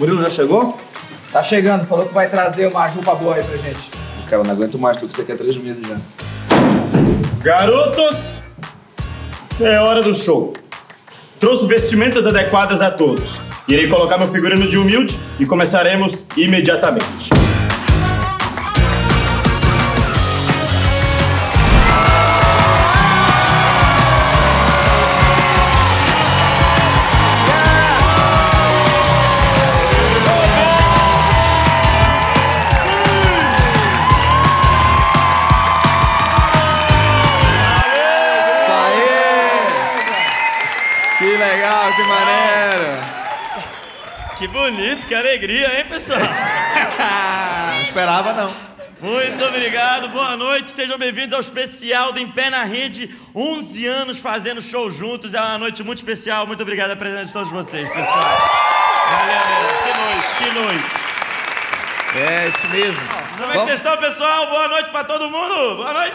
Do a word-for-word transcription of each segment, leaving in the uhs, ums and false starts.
Murilo já chegou? Tá chegando, falou que vai trazer uma jupa boa aí pra gente. Cara, não aguento mais, tô com isso aqui há três meses já. Garotos, é hora do show. Trouxe vestimentas adequadas a todos. Irei colocar meu figurino de humilde e começaremos imediatamente. Que legal, que maneiro! Que bonito, que alegria, hein, pessoal? Não esperava, não. Muito obrigado, boa noite, sejam bem-vindos ao especial do Em Pé na Rede. onze anos fazendo show juntos, é uma noite muito especial. Muito obrigado pela presença de todos vocês, pessoal. Valeu, que noite, que noite. É, isso mesmo. Como é que vocês estão, pessoal? Boa noite pra todo mundo, boa noite.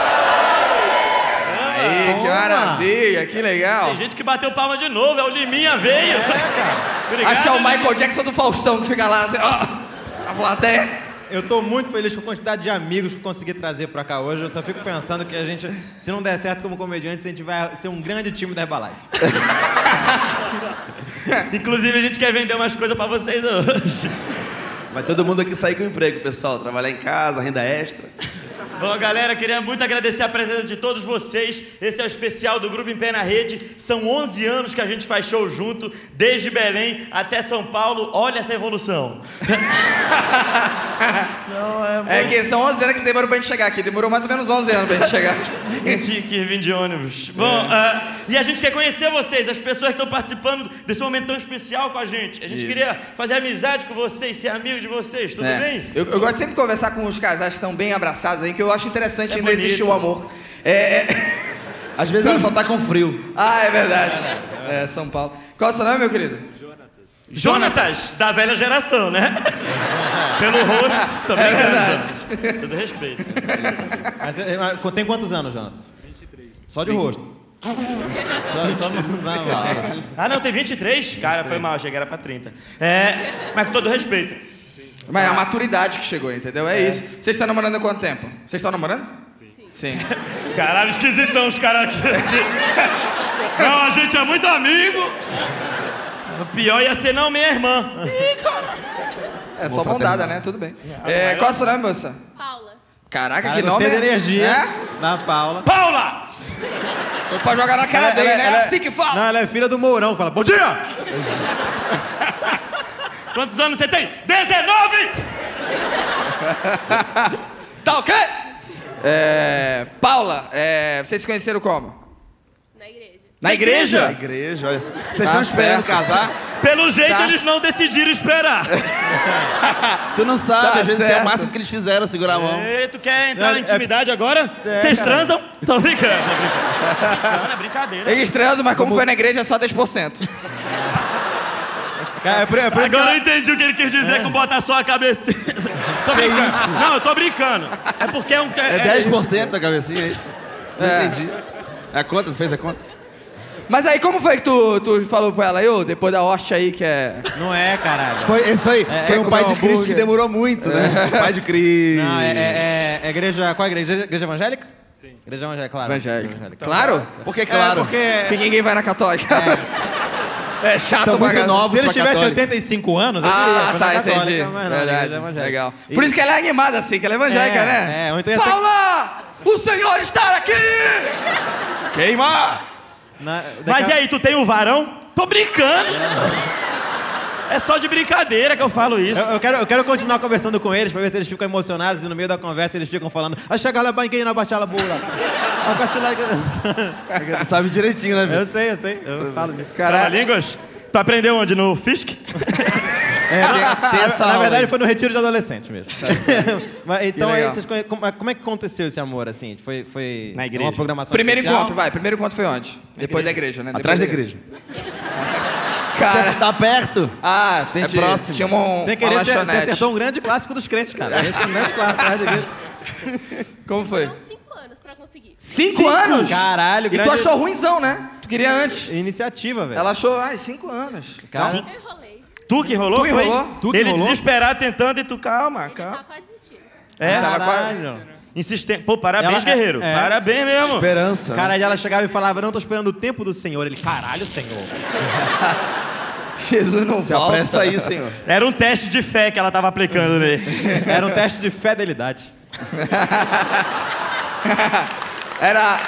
Aí, que maravilha, que legal. Tem gente que bateu palma de novo, é o Liminha veio. É, cara. Obrigado, Acho que é o Michael Liminha. Jackson do Faustão que fica lá, assim, ó, a plateia. Eu tô muito feliz com a quantidade de amigos que eu consegui trazer pra cá hoje. Eu só fico pensando que a gente, se não der certo como comediante, a gente vai ser um grande time da Herbalife. Inclusive, a gente quer vender umas coisas pra vocês hoje. Vai todo mundo aqui sair com emprego, pessoal. Trabalhar em casa, renda extra. Bom, galera, queria muito agradecer a presença de todos vocês. Esse é o especial do Grupo Em Pé na Rede. São onze anos que a gente faz show junto, desde Belém até São Paulo. Olha essa evolução. Não, é, muito... É que são onze anos que demorou pra gente chegar aqui. Demorou mais ou menos onze anos pra gente chegar. Senti que vim de ônibus. Bom, uh, e a gente quer conhecer vocês, as pessoas que estão participando desse momento tão especial com a gente. A gente Isso. queria fazer amizade com vocês, ser amigo de vocês, tudo É. bem? Eu, eu gosto sempre de conversar com os casais que estão bem abraçados aí, que eu acho interessante É ainda bonito. existir o amor. É, é... Às vezes ela só tá com frio. Ah, é verdade. É, São Paulo. Qual é o seu nome, meu querido? Jonatas, da velha geração, né? Pelo rosto, tô É brincando, verdade. Jonatas. Todo respeito. Mas, você- mas tem quantos anos, Jonathan? vinte e três. Só de rosto. Só, só no... Não, não. Ah, não, tem vinte e três? Cara, foi mal, achei que era pra trinta. É, mas com todo respeito. Mas é a maturidade que chegou, entendeu? É, isso. Vocês estão namorando há quanto tempo? Vocês estão namorando? Sim. Sim. Caralho, esquisitão os caras aqui. Não, a gente é muito amigo. O pior ia ser não, minha irmã. Ih, cara. É só mão dada, né? Tudo bem. É, qual é o seu nome, moça? Paula. Caraca, Cara, que nome. gostei da energia É? da Paula. Paula! Foi pra jogar na cara dele, né? É assim que fala. Não, ela é filha do Mourão. Fala, bom dia! Quantos anos você tem? dezenove! Tá ok? É, Paula, é, vocês se conheceram como? Na igreja. Na igreja? Na igreja, olha só. Vocês Tá estão esperando certo. casar? Pelo jeito, Tá. eles não decidiram esperar. Tu não sabe, Tá às vezes é certo. o máximo que eles fizeram, segurar a mão. Ei, tu quer entrar Não, na é- intimidade agora? É, Vocês cara. transam? Tô brincando, tô brincando. Não, é brincadeira. Eles transam, mas como foi na igreja é só dez por cento. Cara, é por, é por isso que Agora ela- eu entendi o que ele quis dizer com botar só a cabecinha. Tô brincando. Não, eu tô brincando. É porque é um... É dez por cento a cabecinha, é isso? Não É. entendi. É a conta? Tu fez a conta? Mas aí, como foi que tu, tu falou pra ela, eu, depois da hóstia aí, que é... Não é, caralho. Foi, esse foi, É, foi é um comer pai de um Cristo hambúrguer. que demorou muito, né? O pai de Cristo. Não, é, é, é, é igreja... Qual é a igreja? Igreja evangélica? Sim. Igreja evangélica, claro. Evangélica. Claro? Por que claro? É, porque... Que ninguém vai na católica. É, chato Tão pra muito caramba. novos Se ele pra tivesse católica. oitenta e cinco anos, eu Ah, diria, foi na tá, católica, entendi. mas não, Verdade, igreja evangélica. legal. E- Por isso que ela é animada assim, que ela é evangélica, É, né? é, ou então ia ser- Paula! O Senhor está aqui! Queima! Na- Mas daqui e aí, tu tem um varão? Tô brincando. É só de brincadeira que eu falo isso. Eu, eu quero, eu quero continuar conversando com eles pra ver se eles ficam emocionados e no meio da conversa eles ficam falando "Ah, chega lá, banquinho na bachala bula. Tu sabe direitinho, né, Eu velho? sei, eu sei, eu falo disso. Fala Caralho. línguas? Tu aprendeu onde? No Fisk? É, tem- tem essa na aula verdade aí. foi no retiro de adolescente mesmo. Mas, então, Que aí, legal. vocês conhe- como, como é que aconteceu esse amor, assim? Foi, foi Na igreja. uma programação Primeiro especial? encontro, vai. Primeiro encontro foi onde? Depois da igreja, né? Atrás da Depois igreja. Cara... Tá perto. Ah, entendi. É próximo. Tinha um, Sem uma querer, você, você lanchonete. acertou um grande clássico dos crentes, cara. Esse é um grande clássico atrás da igreja. Como foi? Foram cinco anos pra conseguir. Cinco, anos? Caralho, E grande... tu achou ruimzão, né? Tu queria antes. Iniciativa, velho. Ela achou, ai, cinco anos. Cara, Eu enrolei. Tu que enrolou? Tu que foi? enrolou? Tu que Ele enrolou? desesperado tentando e tu, calma, Ele calma. tá quase desistindo. É, Tava quase... Caralho. insistente. Pô, parabéns, Ela- guerreiro. é. Parabéns mesmo. Esperança. Cara, aí ela chegava e falava, não, tô esperando o tempo do Senhor. Ele, caralho, Senhor. Jesus não Se volta. apressa aí, senhor. Era um teste de fé que ela tava aplicando nele. Era um teste de fidelidade. Era...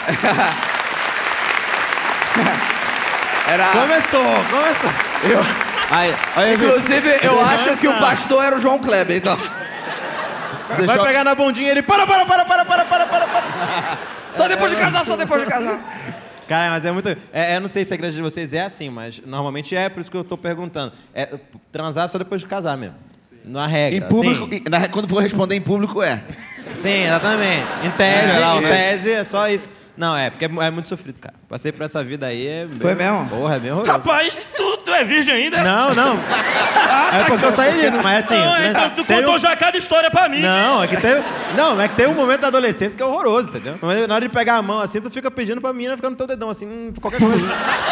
Era... Começou, começou. Eu... Aí, aí, Inclusive, eu Deixa acho eu que o pensar. pastor era o João Kleber, então. vai pegar na bundinha ele, para, para, para, para, para, para, para, para. Só depois de casar, só depois de casar. Cara, mas é muito... É, eu não sei se a igreja de vocês é assim, mas normalmente é, por isso que eu tô perguntando. É transar só depois de casar mesmo. Na regra. Em público, Sim, em- na- quando for responder em público, é. sim, exatamente. Em tese, Em geral, em né? tese é só isso. Não, é, porque é, mu- é muito sofrido, cara. Passei por essa vida aí. É Foi bem- mesmo? Porra, é bem horroroso. Rapaz, tu, tu é virgem ainda? Não, não. É porque eu saí disso, mas assim... Não, né, então tu tem contou um- já cada história pra mim. Não, é que tem, não, é que tem um momento da adolescência que é horroroso, entendeu? Mas na hora de pegar a mão assim, tu fica pedindo pra menina ficar no teu dedão, assim, hum, qualquer coisa.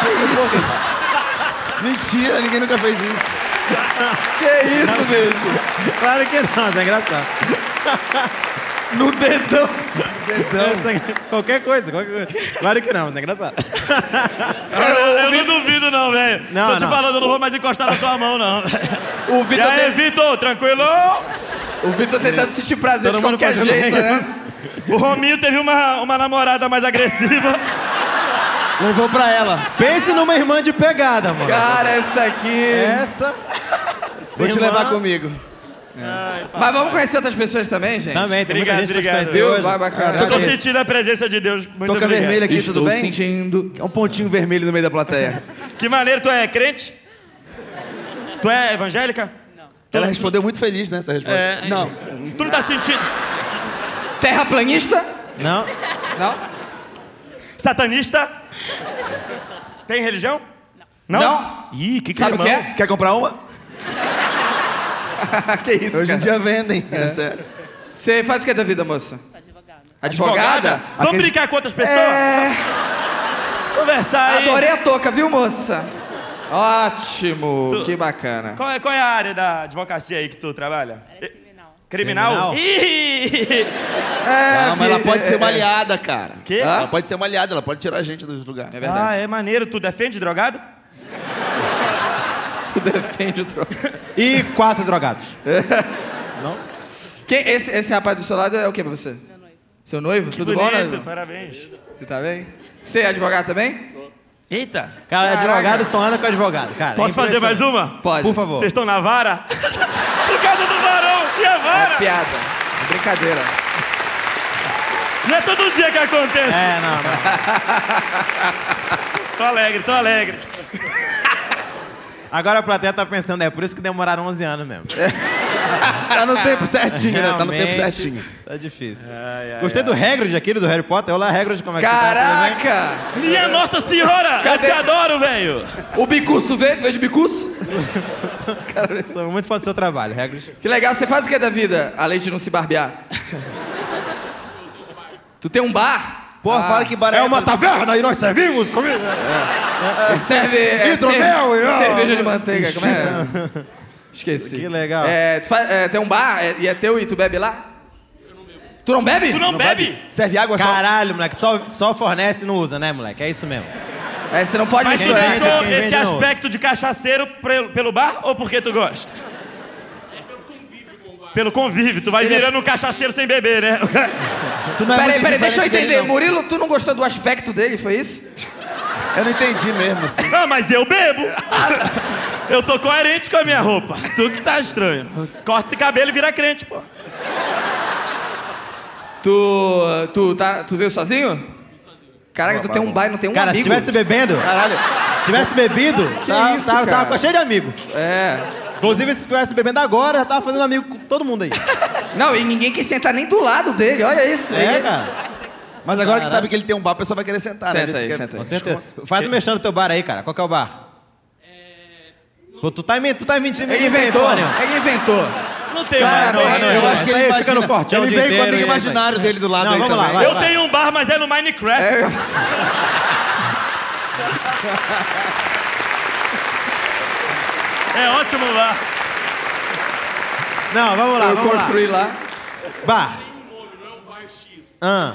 Mentira, ninguém nunca fez isso. Que isso, bicho? Claro que não, mas é engraçado. No dedão. Dedão. Qualquer coisa, qualquer coisa. Claro que não, mas é engraçado. Eu, eu não duvido, não, velho. Não, Tô te não. falando, eu não vou mais encostar na tua mão, não. O E Vitor aí, tem- Vitor, tranquilo? o Vitor tentando sentir prazer Todo de mundo qualquer fazendo jeito, regra. né? O Rominho teve uma, uma namorada mais agressiva. Levou pra ela. Pense numa irmã de pegada, mano. Cara, essa aqui... Essa... Vou te irmã- levar comigo. Mas vamos conhecer outras pessoas também, gente? Também, tem Obrigado, muita gente pra obrigado. te conhecer Viu? hoje. Vai, bacana. Eu tô Agradeço. sentindo a presença de Deus. Muito Toca obrigado. vermelho aqui, Estou tudo bem? sentindo... É um pontinho vermelho no meio da plateia. Que maneiro, tu é crente? Tu é evangélica? Ela respondeu muito feliz, né, essa resposta. É, Não. Tu não tá sentindo? Terraplanista? Não, Não. Satanista? Tem religião? Não. Não? Ih, que Sabe o climão. que é? Quer comprar uma? Que isso, Hoje em cara? dia vendem. É sério. Você faz o que da vida, moça? Advogada. Advogada? Vamos Aquele- brincar com outras pessoas? É... Conversar aí. Adorei a touca, viu, moça? Ótimo, Tu- que bacana. Qual é, qual é a área da advocacia aí que tu trabalha? Era criminal. Criminal? Criminal? Ih! Não, mas ela fi- pode é- ser uma é- aliada, cara. Quê? Ela pode ser uma aliada, ela pode tirar a gente dos lugares. É verdade. Ah, é maneiro. Tu defende drogado? Tu defende o troco. e quatro drogados. Quem, esse, esse rapaz do seu lado é o que pra você? Meu noivo. Seu noivo? Tudo bom, Bonito, né? parabéns. Você tá bem? Você é advogado também? Eita. Cara, Caraca. advogado só anda com advogado, cara. Posso é fazer mais impressionante. uma? Pode. Por favor. Vocês estão na vara? Por causa do varão. E a É vara? piada. É brincadeira. Não é todo dia que acontece. É, não, não. Tô alegre, tô alegre. Agora a plateia tá pensando, é por isso que demoraram onze anos mesmo. Tá no tempo certinho, né? Tá no tempo Realmente, certinho. Tá difícil. Gostei do Hagrid aqui, do Harry Potter. Olá, Hagrid, como é que Caraca! você tá? Minha Nossa Senhora, Cadê? eu te adoro, velho. O bicuço veio? Tu veio de bicuço? Tudo bem? Sou muito fã do seu trabalho, Hagrid. Que legal. Você faz o que da vida, além de não se barbear? Tu tem um bar? Porra, fala que bar É uma taverna e nós servimos comida. Serve... É, Hidromel cer- e- cerveja de manteiga, como é? Esqueci. Que legal. É, tu faz, é, tem um bar é, e é teu e tu bebe lá? Eu não bebo. Tu não bebe? Tu não, bebe? Serve água só? Caralho, moleque, só, só fornece e não usa, né, moleque? É isso mesmo. É, você não pode Mas tu Quem misturar. vende- deixou quem esse vende não. aspecto de cachaceiro pre- pelo bar ou porque tu gosta? Pelo convívio, tu vai virando um cachaceiro sem beber, né? Tu não é Peraí, muito peraí, deixa eu diferente dele, entender. não. Murilo, tu não gostou do aspecto dele, foi isso? Eu não entendi mesmo, assim. Não, mas eu bebo. Eu tô coerente com a minha roupa. Tu que tá estranho. Corta esse cabelo e vira crente, pô. Tu, tu, tá, tu veio sozinho? Caraca, tu tem um bar e não tem um Cara, se amigo. tivesse bebendo, Caralho. se tivesse bebido, tava, isso, tava, cara? tava cheio de amigo. É. Inclusive, se tivesse bebendo agora, já tava fazendo amigo com todo mundo aí. Não, e ninguém quis sentar nem do lado dele, olha isso. É, Ele- cara. Mas agora que Caralho. sabe que ele tem um bar, a pessoa vai querer sentar, né? Senta Ele aí, quer- senta aí. Com certeza. Faz um mexendo no teu bar aí, cara. Qual que é o bar? Pô, tu tá, inven- tu tá mentindo. Ele ninguém inventou, porra nenhuma. ele inventou. Não tem Cara, mais, eu, não, eu não, acho que Isso ele aí imagina, fica no fortão ele o dia veio com o inteiro amigo e é isso imaginário dele do lado Não, aí vamos lá, também. vai. Eu tenho um bar, mas é no Minecraft. É. É ótimo bar. Não, vamos lá, Eu vamos construí lá. lá. Bar. Ah.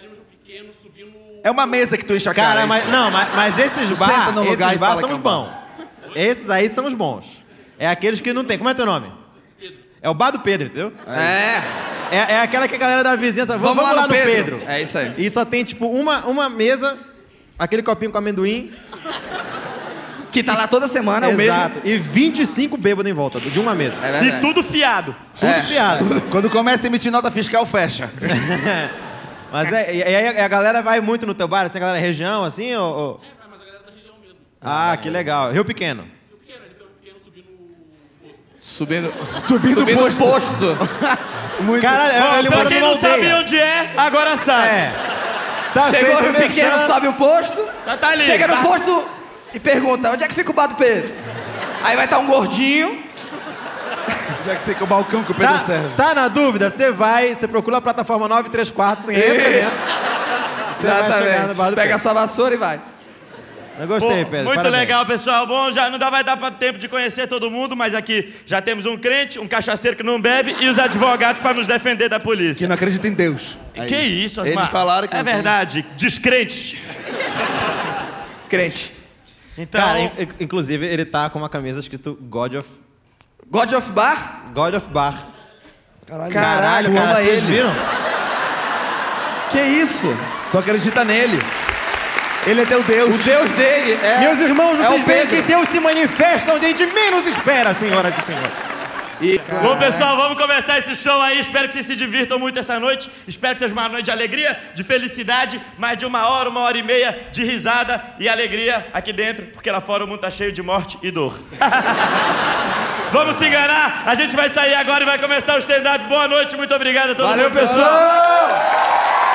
É uma mesa que tu enche a cara. Cara, mas, não, mas, mas esses Tu bar, senta no lugar esses e bar fala são que os é um bons. Esses aí são os bons. É aqueles que não tem. Como é teu nome? É o bar do Pedro, entendeu? É. É, é aquela que a galera da vizinhança... Vamos Vamos, lá lá no no Pedro. Pedro. É isso aí. E só tem, tipo, uma, uma mesa, aquele copinho com amendoim. Que tá lá toda semana, o mesmo. Exato. E vinte e cinco bêbados em volta de uma mesa. É E verdade. tudo fiado. Tudo É. fiado. Quando começa a emitir nota fiscal, fecha. Mas é, e aí a galera vai muito no teu bar, assim, a galera da região, assim, ou... ou... É, mas a galera da região mesmo. Ah, que legal. Rio Pequeno. Subindo, Subindo subindo o o posto. Caralho, Ó, ele pra mora quem numa não sabe aldeia. onde é, agora sabe. É. Tá Chegou feito o Rio merchan. Pequeno, sobe o posto. Tá, tá ali. Chega tá. no posto e pergunta, onde é que fica o bar do Pedro? Aí vai estar um gordinho. Onde é que fica o balcão que o Pedro Tá, serve? tá na dúvida? Você vai, você procura a plataforma nove três quatro, você entra dentro. Você vai chegar no bar do Pega a Pedro. sua vassoura e vai. Eu gostei, Pô, Pedro. muito parabéns. legal, pessoal. Bom, já não dá, vai dar pra tempo de conhecer todo mundo, mas aqui já temos um crente, um cachaceiro que não bebe e os advogados para nos defender da Que polícia. não acredita em Deus. Que isso, Osmar? Eles falaram que É não tem. verdade, descrentes. Crente. Então, Cara, in- in- inclusive, ele tá com uma camisa escrito God of... God of Bar? God of Bar. Caralho, Caralho, ama cara, vocês ele. viram? Que isso? Só acredita nele. Ele é teu Deus. O Deus dele é... Meus irmãos, é o vocês veem Pedro. que Deus se manifesta onde a gente menos espera, senhoras e senhores. E... bom, pessoal, vamos começar esse show aí. Espero que vocês se divirtam muito essa noite. Espero que seja uma noite de alegria, de felicidade, mais de uma hora, uma hora e meia de risada e alegria aqui dentro, porque lá fora o mundo tá cheio de morte e dor. Vamos se enganar. A gente vai sair agora e vai começar o stand-up. Boa noite, muito obrigado a todo Valeu, mundo. pessoal!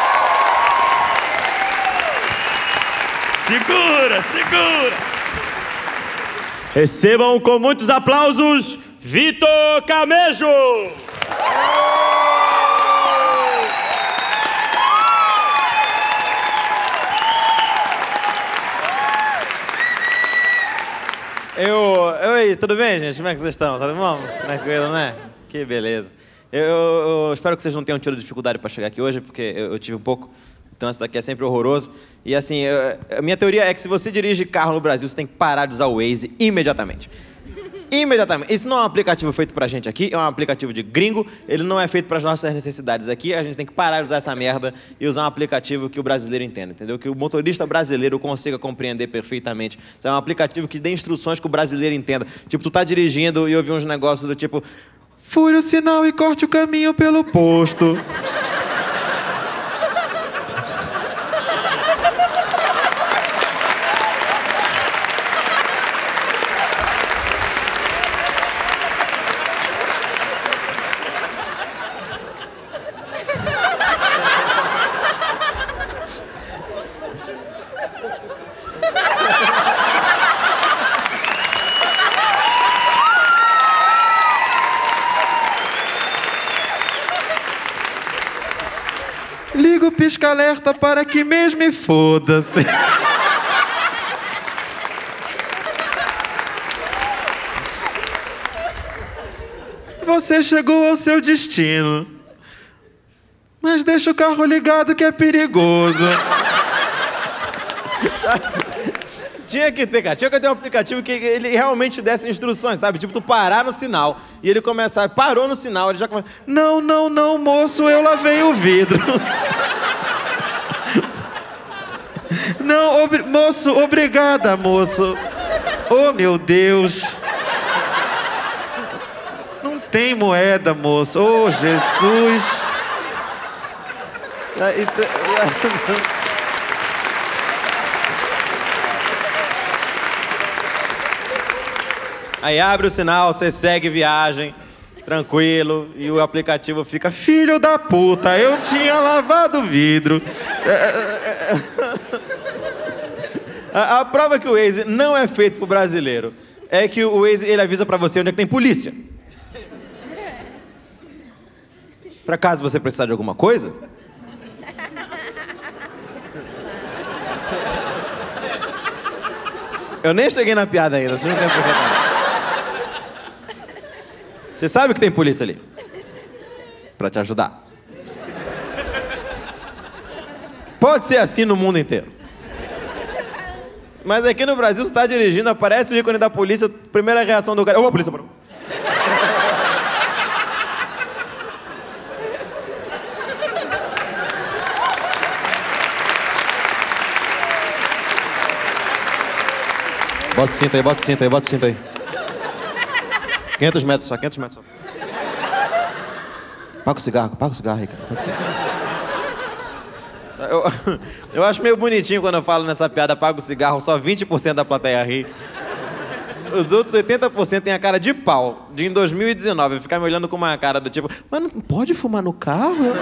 Segura, segura. Recebam com muitos aplausos Vitor Camejo. Eu... Oi, tudo bem, gente? Como é que vocês estão? Tudo bom? Tranquilo, né? Que beleza. Eu, eu- eu espero que vocês não tenham tido dificuldade para chegar aqui hoje, porque eu, eu tive um pouco. O trânsito aqui é sempre horroroso. E assim, eu- a minha teoria é que se você dirige carro no Brasil, você tem que parar de usar o Waze imediatamente. Imediatamente. Isso não é um aplicativo feito pra gente aqui, é um aplicativo de gringo. Ele não é feito para as nossas necessidades aqui. A gente tem que parar de usar essa merda e usar um aplicativo que o brasileiro entenda, entendeu? Que o motorista brasileiro consiga compreender perfeitamente. Isso é um aplicativo que dê instruções que o brasileiro entenda. Tipo, tu tá dirigindo e ouve uns negócios do tipo... Fure o sinal e corte o caminho pelo posto. Liga o pisca-alerta para que mesmo e foda-se. Você chegou ao seu destino. Mas deixa o carro ligado que é perigoso. Tinha que ter, cara. Tinha que ter um aplicativo que ele realmente desse instruções, sabe? Tipo, tu parar no sinal e ele começar... Parou no sinal, ele já começa... Não, não, não, moço, eu lavei o vidro. Não, obri... moço, obrigada, moço. Oh, meu Deus. Não tem moeda, moço. Oh, Jesus. Ah, Isso é... Aí abre o sinal, você segue viagem, tranquilo, e o aplicativo fica, filho da puta, eu tinha lavado o vidro. A, a prova que o Waze não é feito pro brasileiro é que o Waze, ele avisa pra você onde é que tem polícia. Pra caso você precisar de alguma coisa... Eu nem cheguei na piada ainda, vocês não têm por que falar. Você sabe que tem polícia ali. Pra te ajudar. Pode ser assim no mundo inteiro. Mas aqui no Brasil, você tá dirigindo, aparece o ícone da polícia, primeira reação do cara... Ô, polícia, parou. Bota o cinto aí, bota o cinto aí, bota o cinto aí. quinhentos metros só, quinhentos metros só. Paga o cigarro, paga o cigarro aí, cara. Paga o cigarro. Eu, eu acho meio bonitinho quando eu falo nessa piada, paga o cigarro, só vinte por cento da plateia ri. Os outros oitenta por cento têm a cara de pau, de em dois mil e dezenove, ficar me olhando com uma cara do tipo, mas não pode fumar no carro?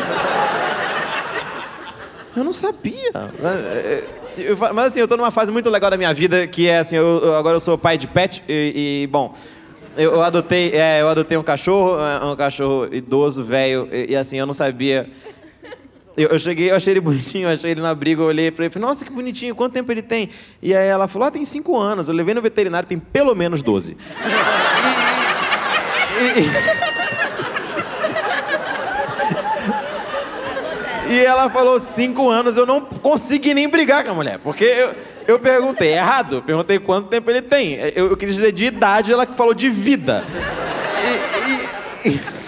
Eu não sabia. Eu, mas assim, eu tô numa fase muito legal da minha vida, que é assim, eu, eu, agora eu sou pai de pet e, e bom, eu, eu, adotei, é, eu adotei um cachorro, um cachorro idoso, velho, e, e assim, eu não sabia... Eu, eu cheguei, eu achei ele bonitinho, eu achei ele no abrigo, eu olhei pra ele e falei, nossa, que bonitinho, quanto tempo ele tem? E aí ela falou, ah, tem cinco anos. Eu levei no veterinário, tem pelo menos doze. E, e, e ela falou, cinco anos, eu não consegui nem brigar com a mulher, porque eu, eu perguntei errado, perguntei quanto tempo ele tem. Eu, eu quis dizer de idade, ela falou de vida. E... e, e...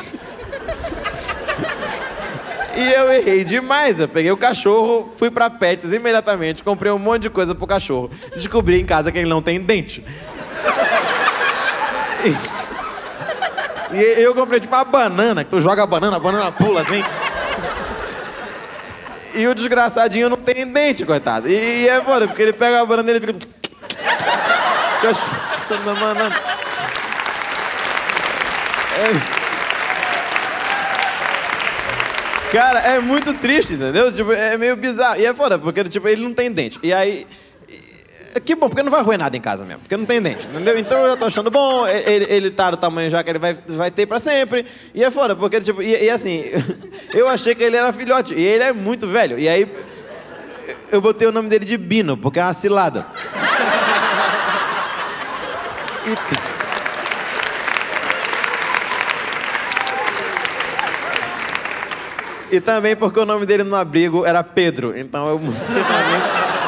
E eu errei demais. Eu peguei o cachorro, fui pra Pets imediatamente, comprei um monte de coisa pro cachorro. Descobri em casa que ele não tem dente. E, e eu comprei tipo uma banana, que tu joga a banana, a banana pula assim. E o desgraçadinho não tem dente, coitado. E, e é foda, porque ele pega a banana e ele fica... Banana. É... Cara, é muito triste, entendeu? Tipo, é meio bizarro. E é foda, porque tipo, ele não tem dente. E aí... Que bom, porque não vai roer nada em casa mesmo. Porque não tem dente, entendeu? Então eu já tô achando bom, ele, ele tá do tamanho já que ele vai, vai ter pra sempre. E é foda, porque tipo... E, e assim, eu achei que ele era filhote. E ele é muito velho. E aí... Eu botei o nome dele de Bino, porque é uma cilada. E... E também porque o nome dele no abrigo era Pedro, então eu mudei também.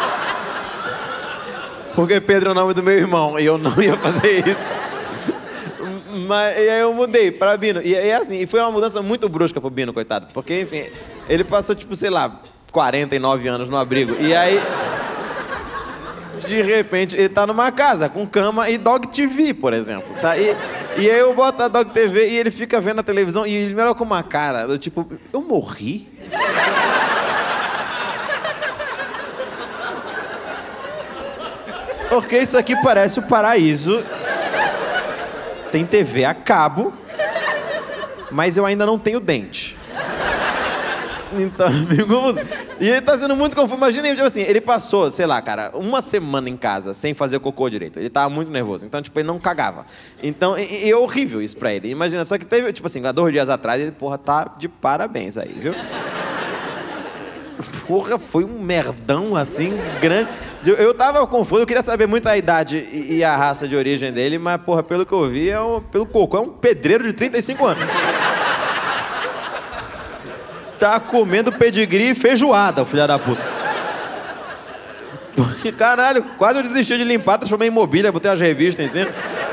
Porque Pedro é o nome do meu irmão e eu não ia fazer isso. Mas, e aí eu mudei para Bino. E, e assim, e foi uma mudança muito brusca pro Bino, coitado. Porque, enfim, ele passou, tipo, sei lá, quarenta e nove anos no abrigo. E aí, de repente, ele tá numa casa com cama e Dog T V, por exemplo. Sabe? E aí eu boto a Dog T V e ele fica vendo a televisão e ele me olha com uma cara, eu, tipo, eu morri? Porque isso aqui parece o paraíso. Tem T V a cabo, mas eu ainda não tenho dente. Então, amigo... E ele tá sendo muito confuso. Imagina, tipo assim, ele passou, sei lá, cara, uma semana em casa sem fazer cocô direito. Ele tava muito nervoso. Então, tipo, ele não cagava. Então, e, e é horrível isso pra ele. Imagina, só que teve, tipo assim, há dois dias atrás, ele, porra, tá de parabéns aí, viu? Porra, foi um merdão, assim, grande. Eu tava confuso, eu queria saber muito a idade e, e a raça de origem dele, mas, porra, pelo que eu vi, é um, pelo cocô, é um pedreiro de trinta e cinco anos. Tá comendo pedigree e feijoada, o filho da puta. Caralho, quase eu desisti de limpar, transformei em mobília, botei umas revistas em cima.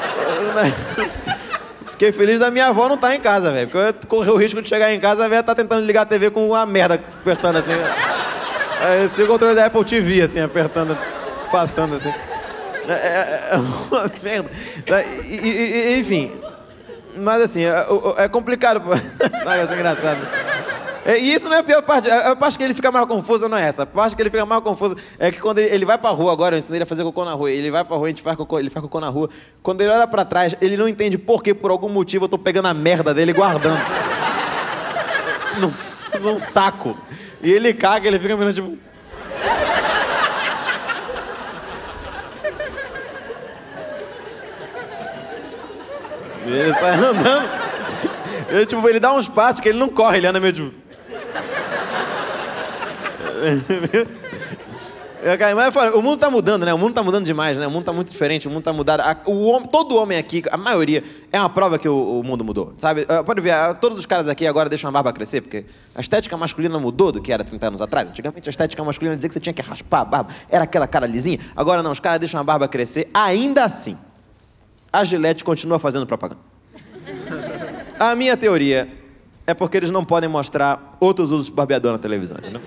Fiquei feliz da minha avó não estar em casa, velho. Porque eu ia correr o risco de chegar em casa e a velha tá tentando ligar a T V com uma merda apertando assim. Aí esse controle da Apple T V, assim, apertando, passando assim. É, é, é uma merda. E, e, e, enfim. Mas assim, é, é complicado. Ai, eu acho engraçado. E isso não é a pior parte. A parte que ele fica mais confuso não é essa. A parte que ele fica mais confuso é que quando ele, ele vai pra rua agora, eu ensinei ele a fazer cocô na rua. Ele vai pra rua, a gente faz cocô, ele faz cocô na rua. Quando ele olha pra trás, ele não entende por que, por algum motivo, eu tô pegando a merda dele e guardando. num, num saco. E ele caga, ele fica mirando tipo... E ele sai andando. Ele, tipo, ele dá uns passos que ele não corre, ele anda meio tipo... Mas fora, o mundo tá mudando, né? O mundo tá mudando demais, né? O mundo tá muito diferente, o mundo tá mudado. O homem, todo homem aqui, a maioria, é uma prova que o, o mundo mudou, sabe? Pode ver, todos os caras aqui agora deixam a barba crescer, porque a estética masculina mudou do que era trinta anos atrás. Antigamente a estética masculina dizia que você tinha que raspar a barba, era aquela cara lisinha. Agora não, os caras deixam a barba crescer. Ainda assim, a Gillette continua fazendo propaganda. A minha teoria é porque eles não podem mostrar outros usos de barbeador na televisão, entendeu?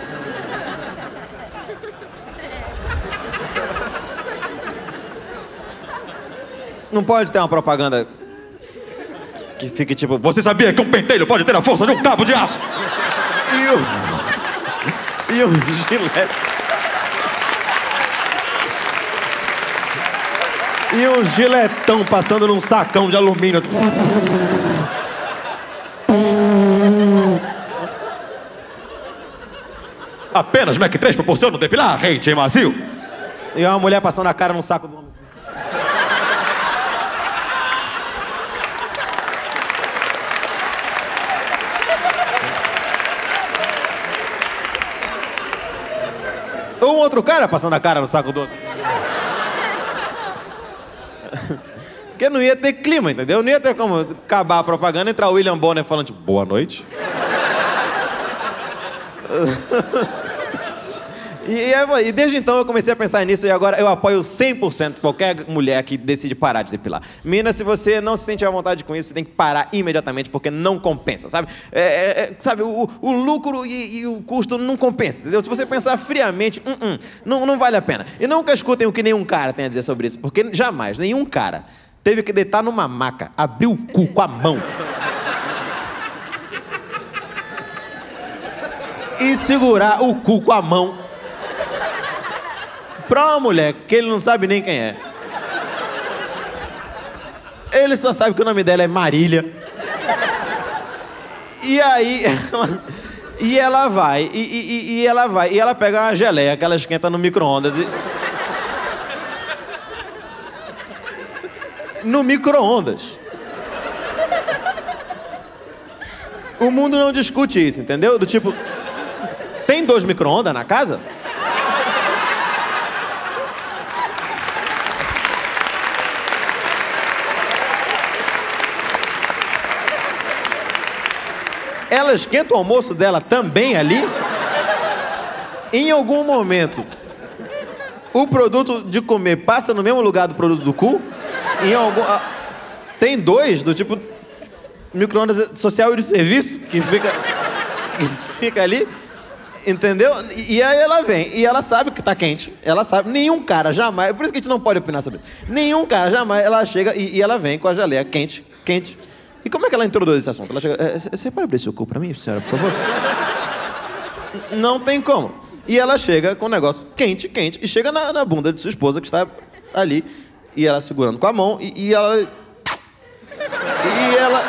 Não pode ter uma propaganda que fique tipo... Você sabia que um pentelho pode ter a força de um cabo de aço? E o... E o Gillette... E um giletão passando num sacão de alumínio. Assim. Apenas Mac três proporciona um depilar rente e macio. E uma mulher passando a cara num saco do homem. Ou um outro cara passando a cara no saco do outro. Porque não ia ter clima, entendeu? Não ia ter como acabar a propaganda e entrar o William Bonner falando tipo, boa noite. e, e, e desde então eu comecei a pensar nisso e agora eu apoio cem por cento qualquer mulher que decide parar de depilar. Mina, se você não se sente à vontade com isso, você tem que parar imediatamente porque não compensa, sabe? É, é, sabe, o, o lucro e, e o custo não compensa, entendeu? Se você pensar friamente, uh -uh, não, não vale a pena. E nunca escutem o que nenhum cara tem a dizer sobre isso, porque jamais, nenhum cara teve que deitar numa maca, abrir o cu com a mão e segurar o cu com a mão pra uma mulher que ele não sabe nem quem é. Ele só sabe que o nome dela é Marília. E aí... e ela vai, e, e, e ela vai, e ela pega uma geleia que ela esquenta no micro-ondas e... No micro-ondas. O mundo não discute isso, entendeu? Do tipo, tem dois micro-ondas na casa? Ela esquenta o almoço dela também ali? Em algum momento, o produto de comer passa no mesmo lugar do produto do cu? Em algum... Tem dois, do tipo micro-ondas social e de serviço, que fica, que fica ali, entendeu? E, e aí ela vem, e ela sabe que tá quente, ela sabe, nenhum cara jamais, por isso que a gente não pode opinar sobre isso, nenhum cara jamais, ela chega e, e ela vem com a geleia quente, quente. E como é que ela introduz esse assunto? Ela chega, você pode abrir seu cu pra mim, senhora, por favor? Não tem como. E ela chega com o negócio quente, quente, e chega na, na bunda de sua esposa, que está ali, e ela segurando com a mão, e, e ela... E ela...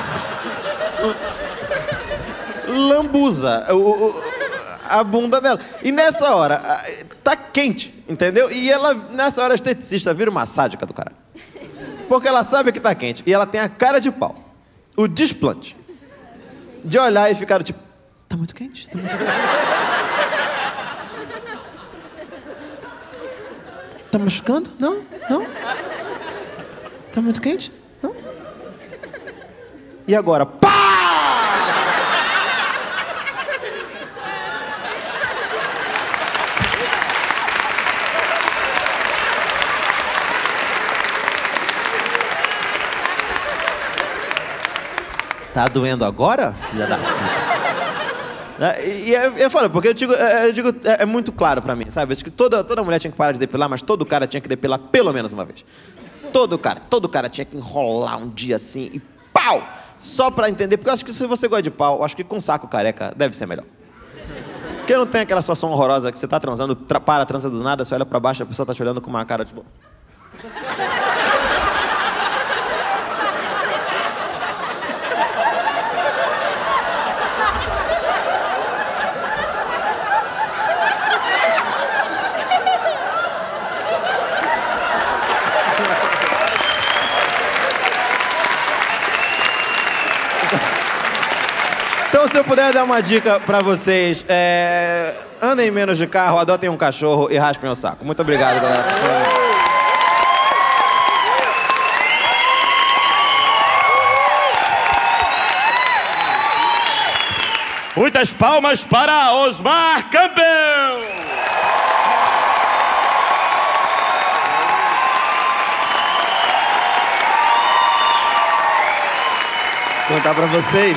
lambuza o, o, a bunda dela. E nessa hora, tá quente, entendeu? E ela, nessa hora, a esteticista vira uma sádica do caralho. Porque ela sabe que tá quente. E ela tem a cara de pau, o desplante, de olhar e ficar tipo... Tá muito quente, tá muito quente. Tá machucando? Não? Não? Tá muito quente? Não? E agora? Pá! Tá doendo agora, filha da... E é, é foda, porque eu digo, é, eu digo, é, é muito claro pra mim, sabe? Acho que toda, toda mulher tinha que parar de depilar, mas todo cara tinha que depilar pelo menos uma vez. Todo cara, todo cara tinha que enrolar um dia assim e pau! Só pra entender, porque eu acho que se você gosta de pau, eu acho que com saco careca deve ser melhor. Porque não tem aquela situação horrorosa que você tá transando, tra para, transa do nada, você olha pra baixo e a pessoa tá te olhando com uma cara tipo... Então, se eu puder dar uma dica pra vocês, é... andem menos de carro, adotem um cachorro e raspem o saco. Muito obrigado, galera. Muitas palmas para Osmar Campbell! Vou contar pra vocês.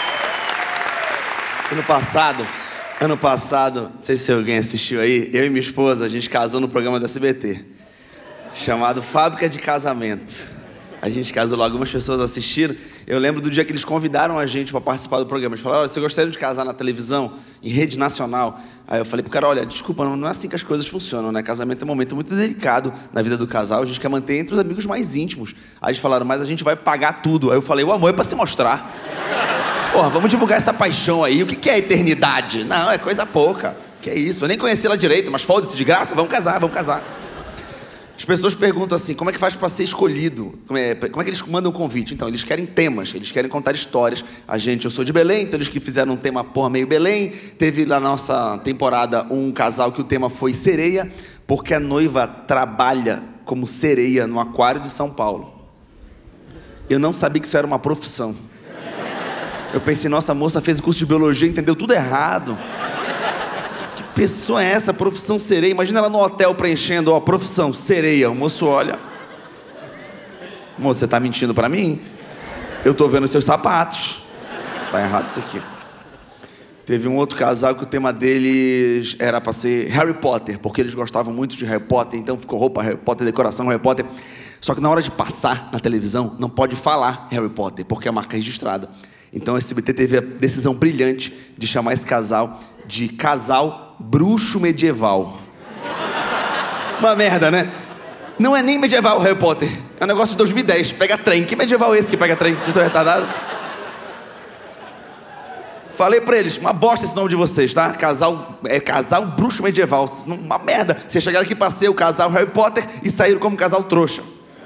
Ano passado, ano passado, não sei se alguém assistiu aí, eu e minha esposa, a gente casou no programa da S B T, chamado Fábrica de Casamento. A gente casou lá, algumas pessoas assistiram. Eu lembro do dia que eles convidaram a gente para participar do programa. Eles falaram, olha, você gostaria de casar na televisão, em rede nacional? Aí eu falei pro cara, olha, desculpa, não é assim que as coisas funcionam, né? Casamento é um momento muito delicado na vida do casal, a gente quer manter entre os amigos mais íntimos. Aí eles falaram, mas a gente vai pagar tudo. Aí eu falei, o amor é para se mostrar. Porra, vamos divulgar essa paixão aí. O que é eternidade? Não, é coisa pouca. Que é isso? Eu nem conheci ela direito, mas foda-se, de graça, vamos casar, vamos casar. As pessoas perguntam assim, como é que faz para ser escolhido? Como é, como é que eles mandam o convite? Então, eles querem temas, eles querem contar histórias. A gente, eu sou de Belém, então eles que fizeram um tema, porra, meio Belém. Teve lá na nossa temporada um casal que o tema foi sereia, porque a noiva trabalha como sereia no aquário de São Paulo. Eu não sabia que isso era uma profissão. Eu pensei, nossa, a moça fez o curso de biologia, entendeu tudo errado. Que pessoa é essa, profissão sereia? Imagina ela no hotel preenchendo, ó, profissão sereia. O moço olha. Moço, você tá mentindo pra mim? Eu tô vendo os seus sapatos. Tá errado isso aqui. Teve um outro casal que o tema deles era pra ser Harry Potter, porque eles gostavam muito de Harry Potter, então ficou roupa Harry Potter, decoração Harry Potter. Só que na hora de passar na televisão, não pode falar Harry Potter, porque é marca registrada. Então a S B T teve a decisão brilhante de chamar esse casal de casal bruxo medieval. Uma merda, né? Não é nem medieval Harry Potter. É um negócio de dois mil e dez. Pega trem. Que medieval é esse que pega trem? Vocês estão retardados? Falei pra eles, uma bosta esse nome de vocês, tá? Casal, é casal bruxo medieval. Uma merda. Vocês chegaram aqui pra ser o casal Harry Potter e saíram como casal trouxa.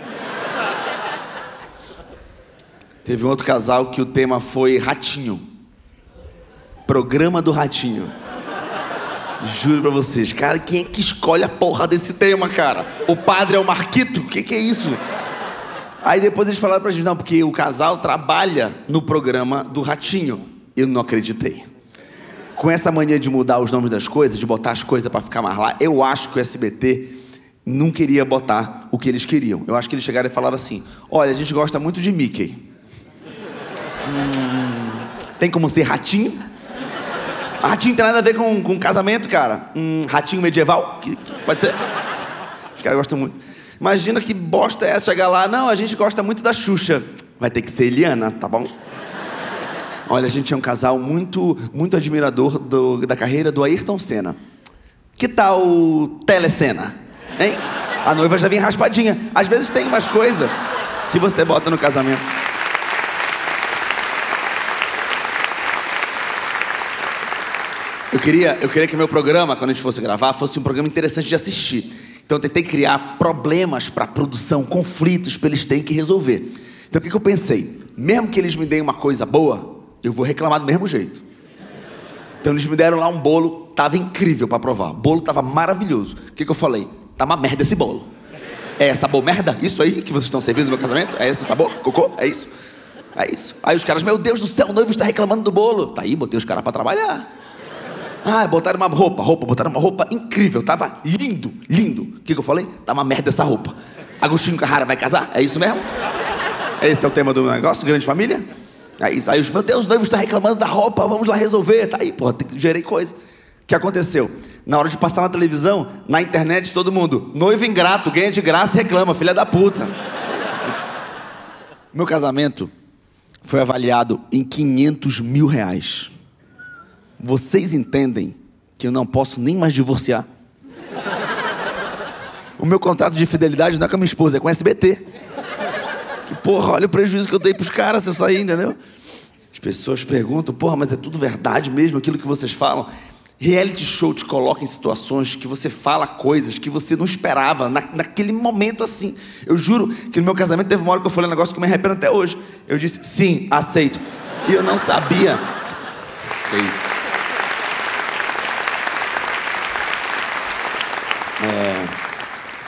Teve um outro casal que o tema foi Ratinho. Programa do Ratinho. Juro pra vocês, cara, quem é que escolhe a porra desse tema, cara? O padre é o Marquito? O que que é isso? Aí depois eles falaram pra gente, não, porque o casal trabalha no programa do Ratinho. Eu não acreditei. Com essa mania de mudar os nomes das coisas, de botar as coisas pra ficar mais lá, eu acho que o S B T não queria botar o que eles queriam. Eu acho que eles chegaram e falaram assim, olha, a gente gosta muito de Mickey. Hum, tem como ser Ratinho? Ratinho tem nada a ver com, com casamento, cara. Um ratinho medieval? Que, que, pode ser? Os caras gostam muito. Imagina que bosta é essa, chegar lá. Não, a gente gosta muito da Xuxa. Vai ter que ser Eliana, tá bom? Olha, a gente é um casal muito, muito admirador do, da carreira do Ayrton Senna. Que tal Telecena? Hein? A noiva já vem raspadinha. Às vezes tem umas coisas que você bota no casamento. Eu queria, eu queria que meu programa, quando a gente fosse gravar, fosse um programa interessante de assistir. Então eu tentei criar problemas para a produção, conflitos para eles terem que resolver. Então o que, que eu pensei? Mesmo que eles me deem uma coisa boa, eu vou reclamar do mesmo jeito. Então eles me deram lá um bolo, tava incrível para provar. O bolo tava maravilhoso. O que, que eu falei? Tá uma merda esse bolo. É sabor merda? Isso aí que vocês estão servindo no meu casamento? É esse o sabor? Cocô? É isso? É isso. Aí os caras, meu Deus do céu, o noivo está reclamando do bolo. Tá aí, botei os caras para trabalhar. Ah, botaram uma roupa, roupa, botaram uma roupa incrível, tava lindo, lindo. O que, que eu falei? Tá uma merda essa roupa. Agostinho Carrara vai casar? É isso mesmo? Esse é o tema do negócio, grande família? É isso. Aí os, meu Deus, o noivo está reclamando da roupa, vamos lá resolver. Tá aí, porra, gerei coisa. O que aconteceu? Na hora de passar na televisão, na internet, todo mundo, noivo ingrato, ganha de graça e reclama, filha da puta. Meu casamento foi avaliado em quinhentos mil reais. Vocês entendem que eu não posso nem mais divorciar? O meu contrato de fidelidade não é com a minha esposa, é com a S B T. Que, porra, olha o prejuízo que eu dei pros caras se eu sair, entendeu? As pessoas perguntam, porra, mas é tudo verdade mesmo aquilo que vocês falam? Reality show te coloca em situações que você fala coisas que você não esperava, na, naquele momento assim. Eu juro que no meu casamento teve uma hora que eu falei um negócio que me arrependo até hoje. Eu disse, sim, aceito. E eu não sabia. Que é isso?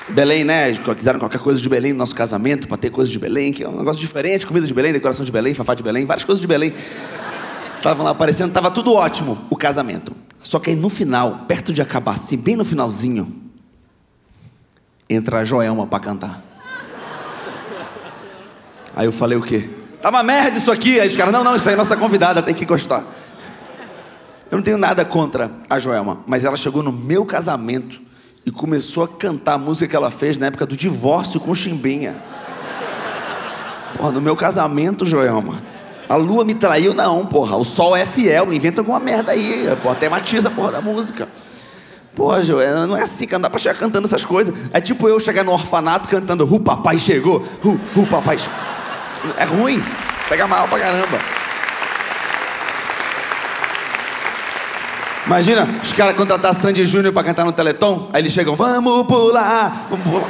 Belém, né? Quiseram qualquer coisa de Belém no nosso casamento, pra ter coisa de Belém, que é um negócio diferente, comida de Belém, decoração de Belém, fafá de Belém, várias coisas de Belém. Estavam lá aparecendo, tava tudo ótimo, o casamento. Só que aí no final, perto de acabar, assim, bem no finalzinho, entra a Joelma pra cantar. Aí eu falei o quê? Tá uma merda isso aqui. Aí os caras, não, não, isso aí é nossa convidada, tem que gostar. Eu não tenho nada contra a Joelma, mas ela chegou no meu casamento e começou a cantar a música que ela fez na época do divórcio com Chimbinha. Porra, no meu casamento, Joelma. A lua me traiu, não, porra. O sol é fiel, inventa alguma merda aí. Porra, tematiza a porra da música. Porra, Joelma, não é assim, que não dá pra chegar cantando essas coisas. É tipo eu chegar no orfanato cantando "Ru, papai chegou, ru, ru, papai chegou". É ruim, pega mal pra caramba. Imagina os caras contratar Sandy Júnior pra cantar no Teleton, aí eles chegam, vamos pular, vamos pular.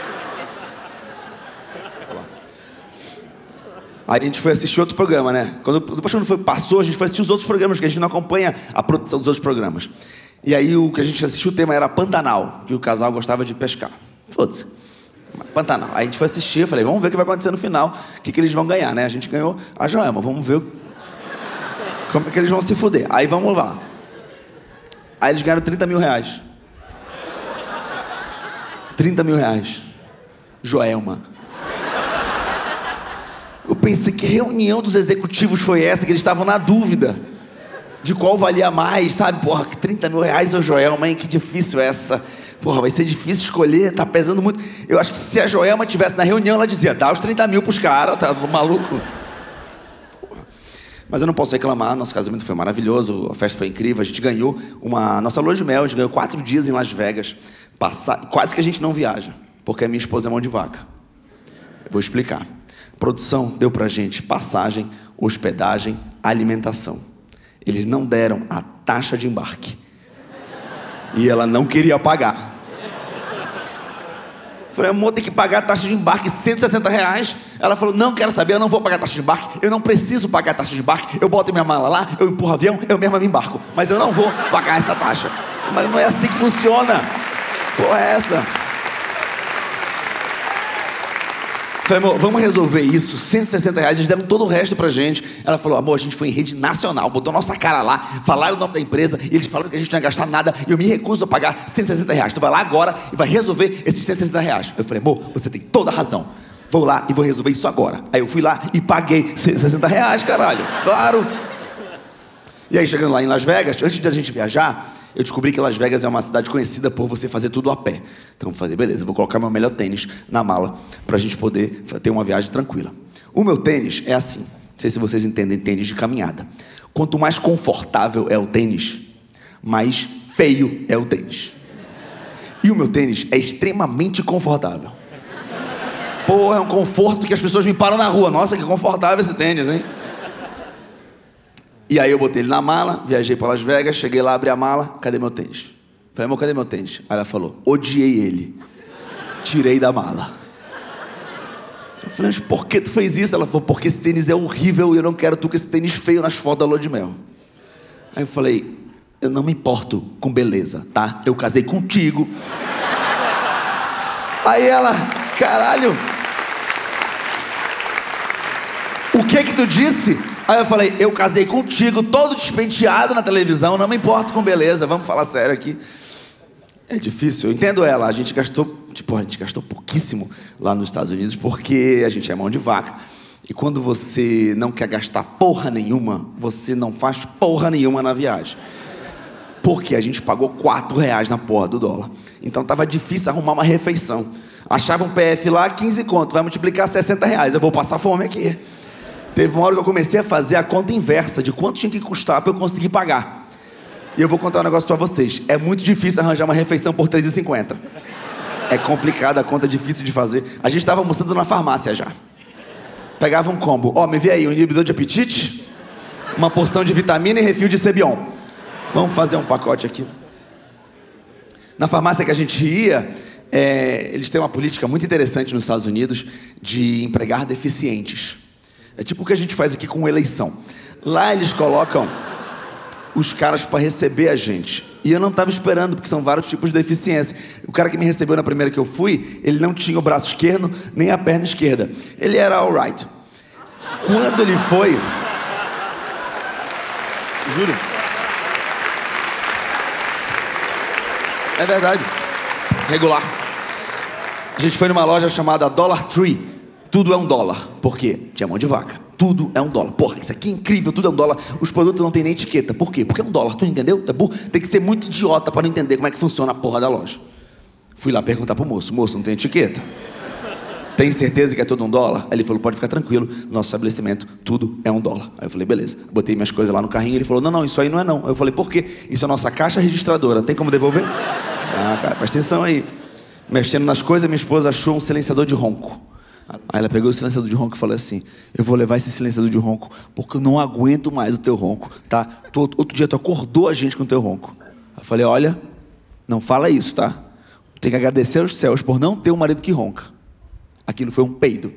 Aí a gente foi assistir outro programa, né? Quando, depois quando foi, passou, a gente foi assistir os outros programas, porque a gente não acompanha a produção dos outros programas. E aí o que a gente assistiu, o tema era Pantanal, que o casal gostava de pescar. Foda-se. Pantanal. Aí a gente foi assistir, eu falei, vamos ver o que vai acontecer no final, o que, que eles vão ganhar, né? A gente ganhou a Joelma, vamos ver o... como é que eles vão se fuder. Aí vamos lá. Aí eles ganharam trinta mil reais. trinta mil reais. Joelma. Eu pensei, que reunião dos executivos foi essa, que eles estavam na dúvida de qual valia mais, sabe? Porra, trinta mil reais ou Joelma, hein? Que difícil essa. Porra, vai ser difícil escolher, tá pesando muito. Eu acho que se a Joelma estivesse na reunião, ela dizia, dá os trinta mil pros caras, tá maluco? Porra. Mas eu não posso reclamar, nosso casamento foi maravilhoso, a festa foi incrível, a gente ganhou uma... Nossa lua de mel, a gente ganhou quatro dias em Las Vegas. Passa... Quase que a gente não viaja, porque a minha esposa é mão de vaca. Eu vou explicar. A produção deu pra gente passagem, hospedagem, alimentação. Eles não deram a taxa de embarque. E ela não queria pagar. Falei, amor, tem que pagar a taxa de embarque, cento e sessenta reais. Ela falou, não quero saber, eu não vou pagar a taxa de embarque. Eu não preciso pagar a taxa de embarque. Eu boto minha mala lá, eu empurro o avião, eu mesmo me embarco. Mas eu não vou pagar essa taxa. Mas não é assim que funciona. Porra, é essa? Falei, amor, vamos resolver isso, cento e sessenta reais, eles deram todo o resto pra gente. Ela falou, amor, a gente foi em rede nacional, botou nossa cara lá, falaram o nome da empresa, e eles falaram que a gente não ia gastar nada, e eu me recuso a pagar cento e sessenta reais. Tu vai lá agora e vai resolver esses cento e sessenta reais. Eu falei, amor, você tem toda a razão. Vou lá e vou resolver isso agora. Aí eu fui lá e paguei cento e sessenta reais, caralho. Claro. E aí, chegando lá em Las Vegas, antes de a gente viajar, eu descobri que Las Vegas é uma cidade conhecida por você fazer tudo a pé. Então eu falei, beleza, eu vou colocar meu melhor tênis na mala pra gente poder ter uma viagem tranquila. O meu tênis é assim, não sei se vocês entendem tênis de caminhada. Quanto mais confortável é o tênis, mais feio é o tênis. E o meu tênis é extremamente confortável. Pô, é um conforto que as pessoas me param na rua. Nossa, que confortável esse tênis, hein? E aí eu botei ele na mala, viajei para Las Vegas, cheguei lá, abri a mala, cadê meu tênis? Falei, amor, cadê meu tênis? Aí ela falou, odiei ele. Tirei da mala. Eu falei, mas por que tu fez isso? Ela falou, porque esse tênis é horrível e eu não quero tu com esse tênis feio nas fotos da lua de mel. Aí eu falei, eu não me importo com beleza, tá? Eu casei contigo. Aí ela, caralho. O que que tu disse? Aí eu falei, eu casei contigo, todo despenteado na televisão, não me importo com beleza, vamos falar sério aqui. É difícil, eu entendo ela, a gente gastou, tipo, a gente gastou pouquíssimo lá nos Estados Unidos, porque a gente é mão de vaca. E quando você não quer gastar porra nenhuma, você não faz porra nenhuma na viagem. Porque a gente pagou quatro reais na porra do dólar. Então tava difícil arrumar uma refeição. Achava um P F lá, quinze conto, vai multiplicar sessenta reais, eu vou passar fome aqui. Teve uma hora que eu comecei a fazer a conta inversa de quanto tinha que custar para eu conseguir pagar. E eu vou contar um negócio para vocês. É muito difícil arranjar uma refeição por três reais e cinquenta centavos. É complicado, a conta é difícil de fazer. A gente estava almoçando na farmácia já. Pegava um combo. Ó, oh, me vê aí, um inibidor de apetite, uma porção de vitamina e refil de Cebion. Vamos fazer um pacote aqui. Na farmácia que a gente ia, é, eles têm uma política muito interessante nos Estados Unidos de empregar deficientes. É tipo o que a gente faz aqui com eleição. Lá eles colocam os caras para receber a gente. E eu não estava esperando, porque são vários tipos de deficiência. O cara que me recebeu na primeira que eu fui, ele não tinha o braço esquerdo, nem a perna esquerda. Ele era alright. Quando ele foi... Juro. É verdade. Regular. A gente foi numa loja chamada Dollar Tree. Tudo é um dólar. Por quê? Tinha mão de vaca. Tudo é um dólar. Porra, isso aqui é incrível, tudo é um dólar. Os produtos não tem nem etiqueta. Por quê? Porque é um dólar. Tu entendeu? Tem que ser muito idiota para não entender como é que funciona a porra da loja. Fui lá perguntar pro moço. Moço, não tem etiqueta? Tem certeza que é tudo um dólar? Aí ele falou, pode ficar tranquilo. Nosso estabelecimento, tudo é um dólar. Aí eu falei, beleza. Botei minhas coisas lá no carrinho. Ele falou, não, não, isso aí não é não. Aí eu falei, por quê? Isso é a nossa caixa registradora. Tem como devolver? Ah, cara, presta atenção aí. Mexendo nas coisas, minha esposa achou um silenciador de ronco. Aí ela pegou o silenciador de ronco e falou assim, eu vou levar esse silenciador de ronco porque eu não aguento mais o teu ronco, tá? Tu, outro dia tu acordou a gente com o teu ronco. Eu falei, olha, não fala isso, tá? Tem que agradecer aos céus por não ter um marido que ronca. Aquilo foi um peido.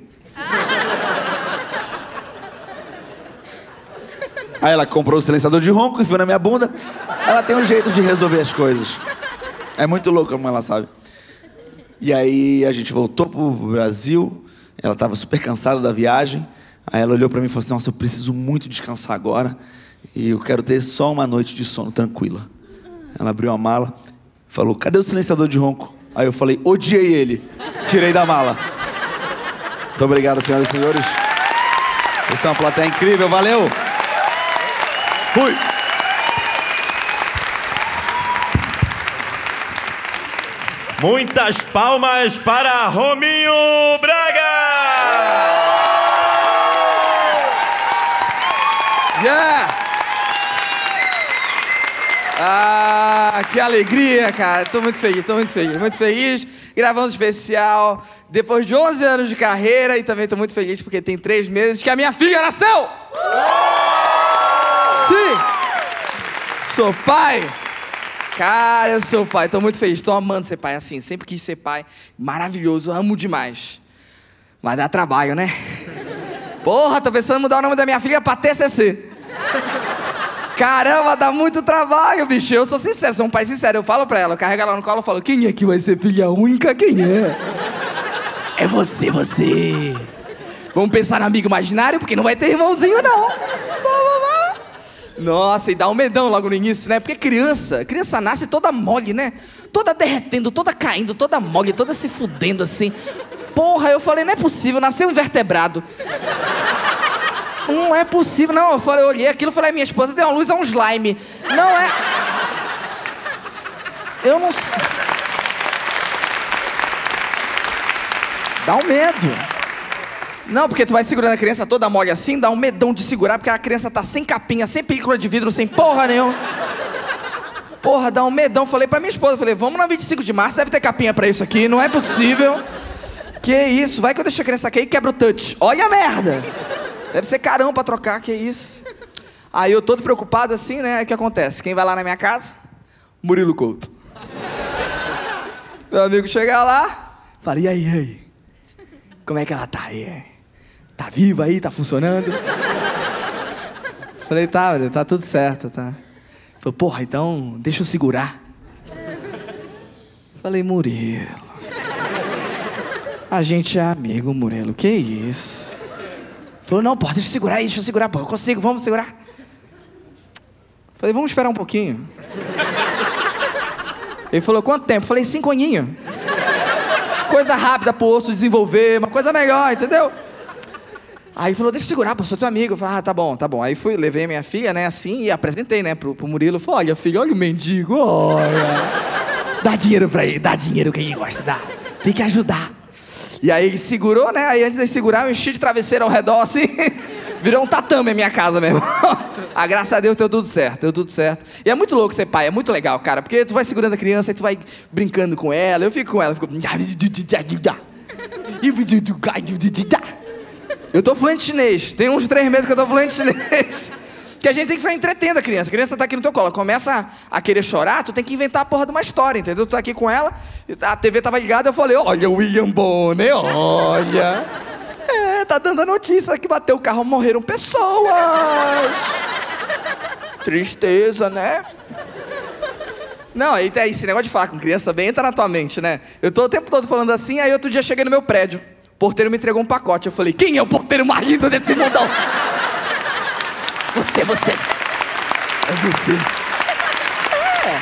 Aí ela comprou o silenciador de ronco e foi na minha bunda. Ela tem um jeito de resolver as coisas. É muito louco como ela sabe. E aí a gente voltou pro Brasil. Ela estava super cansada da viagem. Aí ela olhou para mim e falou assim, nossa, eu preciso muito descansar agora. E eu quero ter só uma noite de sono tranquila. Ela abriu a mala. Falou, cadê o silenciador de ronco? Aí eu falei, odiei ele. Tirei da mala. Muito obrigado, senhoras e senhores. Você é uma plateia incrível, valeu. Fui. Muitas palmas para Rominho Braga! Yeah! Ah, que alegria, cara. Tô muito feliz, tô muito feliz, muito feliz. Gravando especial, depois de onze anos de carreira, e também tô muito feliz porque tem três meses que a minha filha nasceu! Sim! Sou pai! Cara, eu sou pai, tô muito feliz, tô amando ser pai, assim, sempre quis ser pai, maravilhoso, amo demais. Mas dá trabalho, né? Porra, tô pensando em mudar o nome da minha filha pra T C C. Caramba, dá muito trabalho, bicho, eu sou sincero, sou um pai sincero, eu falo pra ela, eu carrego ela no colo e falo, quem é que vai ser filha única, quem é? É você, você. Vamos pensar no amigo imaginário, porque não vai ter irmãozinho, não. Nossa, e dá um medão logo no início, né? Porque criança, criança nasce toda mole, né? Toda derretendo, toda caindo, toda mole, toda se fudendo assim. Porra, eu falei, não é possível, nasceu invertebrado. Não é possível, não. Eu falei, eu olhei aquilo e falei, minha esposa deu uma luz a um slime. Não é... Eu não sei... Dá um medo. Não, porque tu vai segurando a criança toda mole assim, dá um medão de segurar, porque a criança tá sem capinha, sem película de vidro, sem porra nenhuma. Porra, dá um medão. Falei pra minha esposa, falei, vamos na vinte e cinco de março, deve ter capinha pra isso aqui, não é possível. Que isso, vai que eu deixo a criança cair e quebra o touch. Olha a merda. Deve ser carão pra trocar, que isso. Aí eu todo preocupado assim, né, o que acontece? Quem vai lá na minha casa? Murilo Couto. Meu amigo chega lá, fala, e aí, e aí? Como é que ela tá aí? Tá viva aí? Tá funcionando? Falei, tá, tá tudo certo, tá. Falei, porra, então deixa eu segurar. Falei, Murilo. A gente é amigo, Murilo, que isso? Falou, não, porra, deixa eu segurar aí, deixa eu segurar, porra, eu consigo, vamos segurar. Falei, vamos esperar um pouquinho. Ele falou, quanto tempo? Falei, cinco aninhos. Coisa rápida pro osso desenvolver, uma coisa melhor, entendeu? Aí falou, deixa eu segurar, pô, sou teu amigo. Eu falei, ah, tá bom, tá bom. Aí fui, levei a minha filha, né, assim, e apresentei, né, pro, pro Murilo. Falei, olha, filho, olha o mendigo, olha. Dá dinheiro pra ele, dá dinheiro, quem gosta, dá. Tem que ajudar. E aí ele segurou, né, aí antes de segurar, eu enchi de travesseiro ao redor, assim. Virou um tatame a minha casa mesmo. Ah, graças a Deus deu tudo certo, deu tudo certo. E é muito louco ser pai, é muito legal, cara. Porque tu vai segurando a criança e tu vai brincando com ela. Eu fico com ela, eu fico... Eu tô fluente chinês. Tem uns três meses que eu tô fluente chinês. Que a gente tem que ficar entretendo a criança. A criança tá aqui no teu colo. Começa a querer chorar, tu tem que inventar a porra de uma história, entendeu? Tu tá aqui com ela, a T V tava ligada, eu falei, olha o William Bonner, olha... É, tá dando a notícia que bateu o carro, morreram pessoas. Tristeza, né? Não, aí tem esse negócio de falar com criança bem entra na tua mente, né? Eu tô o tempo todo falando assim, aí outro dia cheguei no meu prédio. O porteiro me entregou um pacote. Eu falei, quem é o porteiro mais lindo desse mundão? Você, você. É você. É.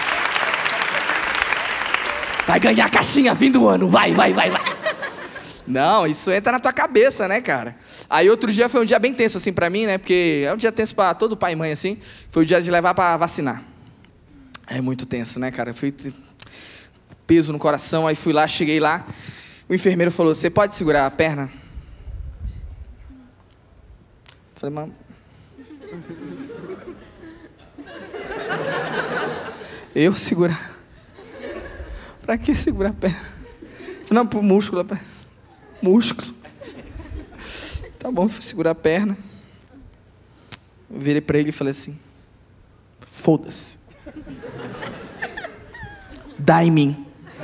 Vai ganhar a caixinha fim do ano. Vai, vai, vai, vai. Não, isso entra na tua cabeça, né, cara? Aí outro dia foi um dia bem tenso, assim, pra mim, né? Porque é um dia tenso pra todo pai e mãe, assim. Foi o dia de levar pra vacinar. É muito tenso, né, cara? Foi peso no coração, aí fui lá, cheguei lá. O enfermeiro falou, você pode segurar a perna? Falei, mano... Eu segurar? Pra que segurar a perna? Falei, não, pro músculo, a perna. Músculo. Tá bom, fui segurar a perna. Eu virei pra ele e falei assim, foda-se. Dá em mim.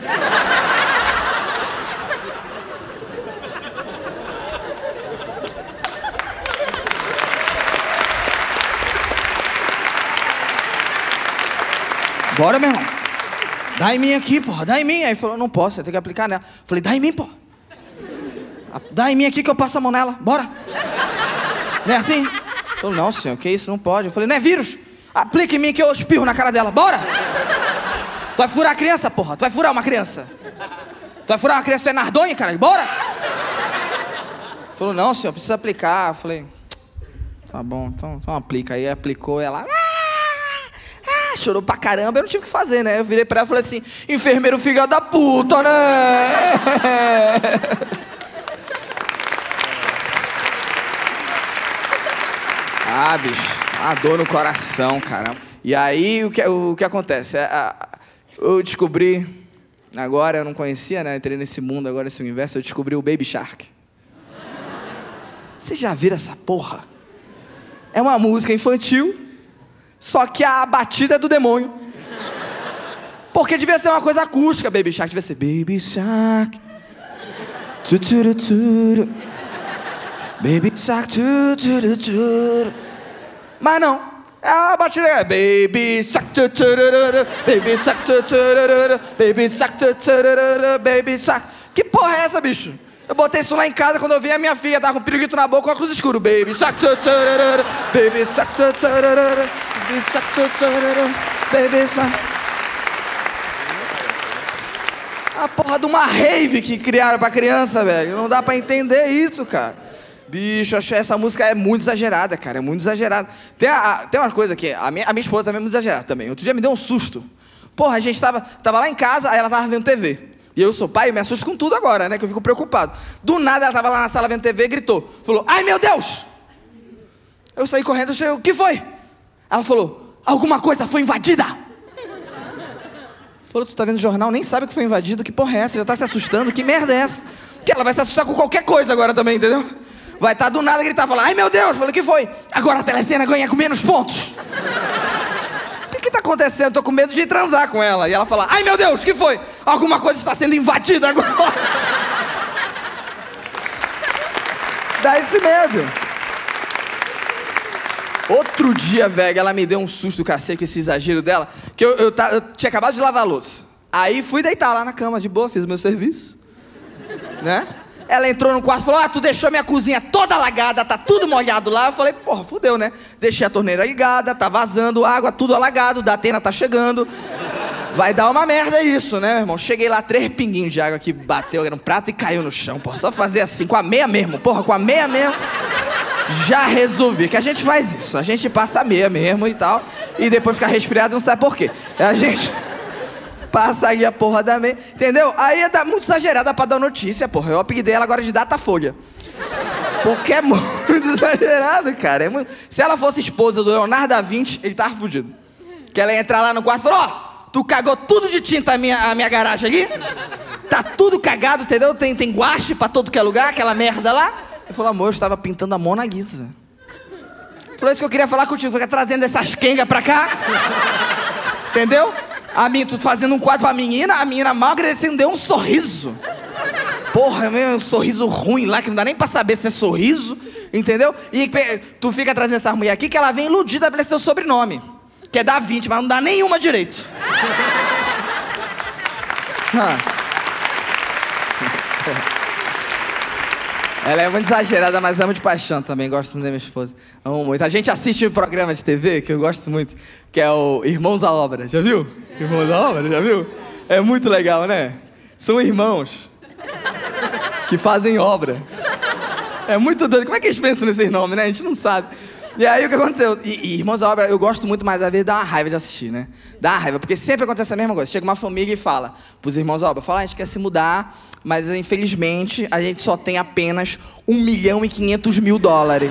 Bora, meu irmão. Dá em mim aqui, porra. Dá em mim. Aí falou, não posso, eu tenho que aplicar nela. Falei, dá em mim, porra. Dá em mim aqui que eu passo a mão nela. Bora. Não é assim? Falou, não, senhor, que isso? Não pode. Eu falei, não é vírus? Aplica em mim que eu espirro na cara dela. Bora. Tu vai furar a criança, porra. Tu vai furar uma criança. Tu vai furar uma criança, tu é Nardoni, cara. Bora. Falou, não, senhor, precisa aplicar. Eu falei, tá bom, então, então aplica. Aí aplicou, ela... Ah, chorou pra caramba, eu não tive o que fazer, né? Eu virei pra ela e falei assim, enfermeiro filho da puta, né? Ah, bicho, a dor no coração, cara. E aí, o que, o que acontece? Eu descobri, agora eu não conhecia, né? Entrei nesse mundo, agora nesse universo, eu descobri o Baby Shark. Vocês já viram essa porra? É uma música infantil, só que a batida é do demônio. Porque devia ser uma coisa acústica, Baby Shark. Devia ser Baby Shark. Tuturu. Baby Shark. Tuturu. Mas não. A batida é Baby Shark. Baby Shark. Baby Shark. Baby Shark. Que porra é essa, bicho? Eu botei isso lá em casa quando eu vi a minha filha, tava com um pirulito na boca com óculos escuros. Baby Shark. Baby Shark. Baby Shark. Baby Shark. A porra de uma rave que criaram pra criança, velho. Não dá pra entender isso, cara. Bicho, eu achei essa música é muito exagerada, cara. É muito exagerada. Tem, a, a, tem uma coisa que a minha, a minha esposa é muito exagerada também. Outro dia me deu um susto. Porra, a gente tava, tava lá em casa, aí ela tava vendo T V. E eu sou pai, eu me assusto com tudo agora, né? Que eu fico preocupado. Do nada ela tava lá na sala vendo T V e gritou. Falou, ai meu Deus! Eu saí correndo, eu cheguei, o que foi? Ela falou, alguma coisa foi invadida. Falou, tu tá vendo jornal, nem sabe que foi invadido, que porra é essa? Já tá se assustando, que merda é essa? Porque ela vai se assustar com qualquer coisa agora também, entendeu? Vai estar tá do nada gritar, falar, ai meu Deus, falei, o que foi? Agora a Telecena ganha com menos pontos. O que que tá acontecendo? Tô com medo de transar com ela. E ela fala, ai meu Deus, o que foi? Alguma coisa está sendo invadida agora. Dá esse medo. Outro dia, velho, ela me deu um susto do cacete com esse exagero dela, que eu, eu, eu tinha acabado de lavar a louça. Aí fui deitar lá na cama, de boa, fiz o meu serviço. Né? Ela entrou no quarto e falou, ah, tu deixou minha cozinha toda alagada, tá tudo molhado lá. Eu falei, porra, fudeu, né? Deixei a torneira ligada, tá vazando água, tudo alagado, da Atena tá chegando. Vai dar uma merda isso, né, meu irmão? Cheguei lá, três pinguinhos de água que bateu, era um prato e caiu no chão, porra. Só fazer assim, com a meia mesmo, porra, com a meia mesmo. Já resolvi, que a gente faz isso. A gente passa a meia mesmo e tal, e depois fica resfriado e não sabe por quê. A gente... passa aí a porra da meia, entendeu? Aí é muito exagerada pra dar notícia, porra. Eu apelidei ela agora de Datafolha. Porque é muito exagerado, cara. É muito... Se ela fosse esposa do Leonardo da Vinci, ele tava fudido. Que ela ia entrar lá no quarto e falou, ó, oh, tu cagou tudo de tinta a minha, a minha garagem ali? Tá tudo cagado, entendeu? Tem, tem guache pra todo que é lugar, aquela merda lá. Ele falou, amor, eu estava pintando a Mona Lisa. Falou, isso que eu queria falar contigo, fica trazendo essas quengas pra cá. Entendeu? A minha, tu fazendo um quadro pra menina, a menina mal agradecendo, deu um sorriso. Porra, meu, um sorriso ruim lá, que não dá nem pra saber se é sorriso, entendeu? E tu fica trazendo essa mulher aqui, que ela vem iludida pelo seu sobrenome. quer dar vinte, mas não dá nenhuma direito. Ah. Ela é muito exagerada, mas amo de paixão também. Gosto muito da minha esposa. Amo muito. A gente assiste um programa de T V que eu gosto muito, que é o Irmãos à Obra. Já viu? Irmãos à Obra, já viu? É muito legal, né? São irmãos que fazem obra. É muito doido. Como é que eles pensam nesses nomes, né? A gente não sabe. E aí, o que aconteceu? E, e Irmãos à Obra, eu gosto muito, mas às vezes dá uma raiva de assistir, né? Dá uma raiva, porque sempre acontece a mesma coisa. Chega uma família e fala pros Irmãos à Obra, fala, ah, a gente quer se mudar, mas infelizmente a gente só tem apenas um milhão e quinhentos mil dólares.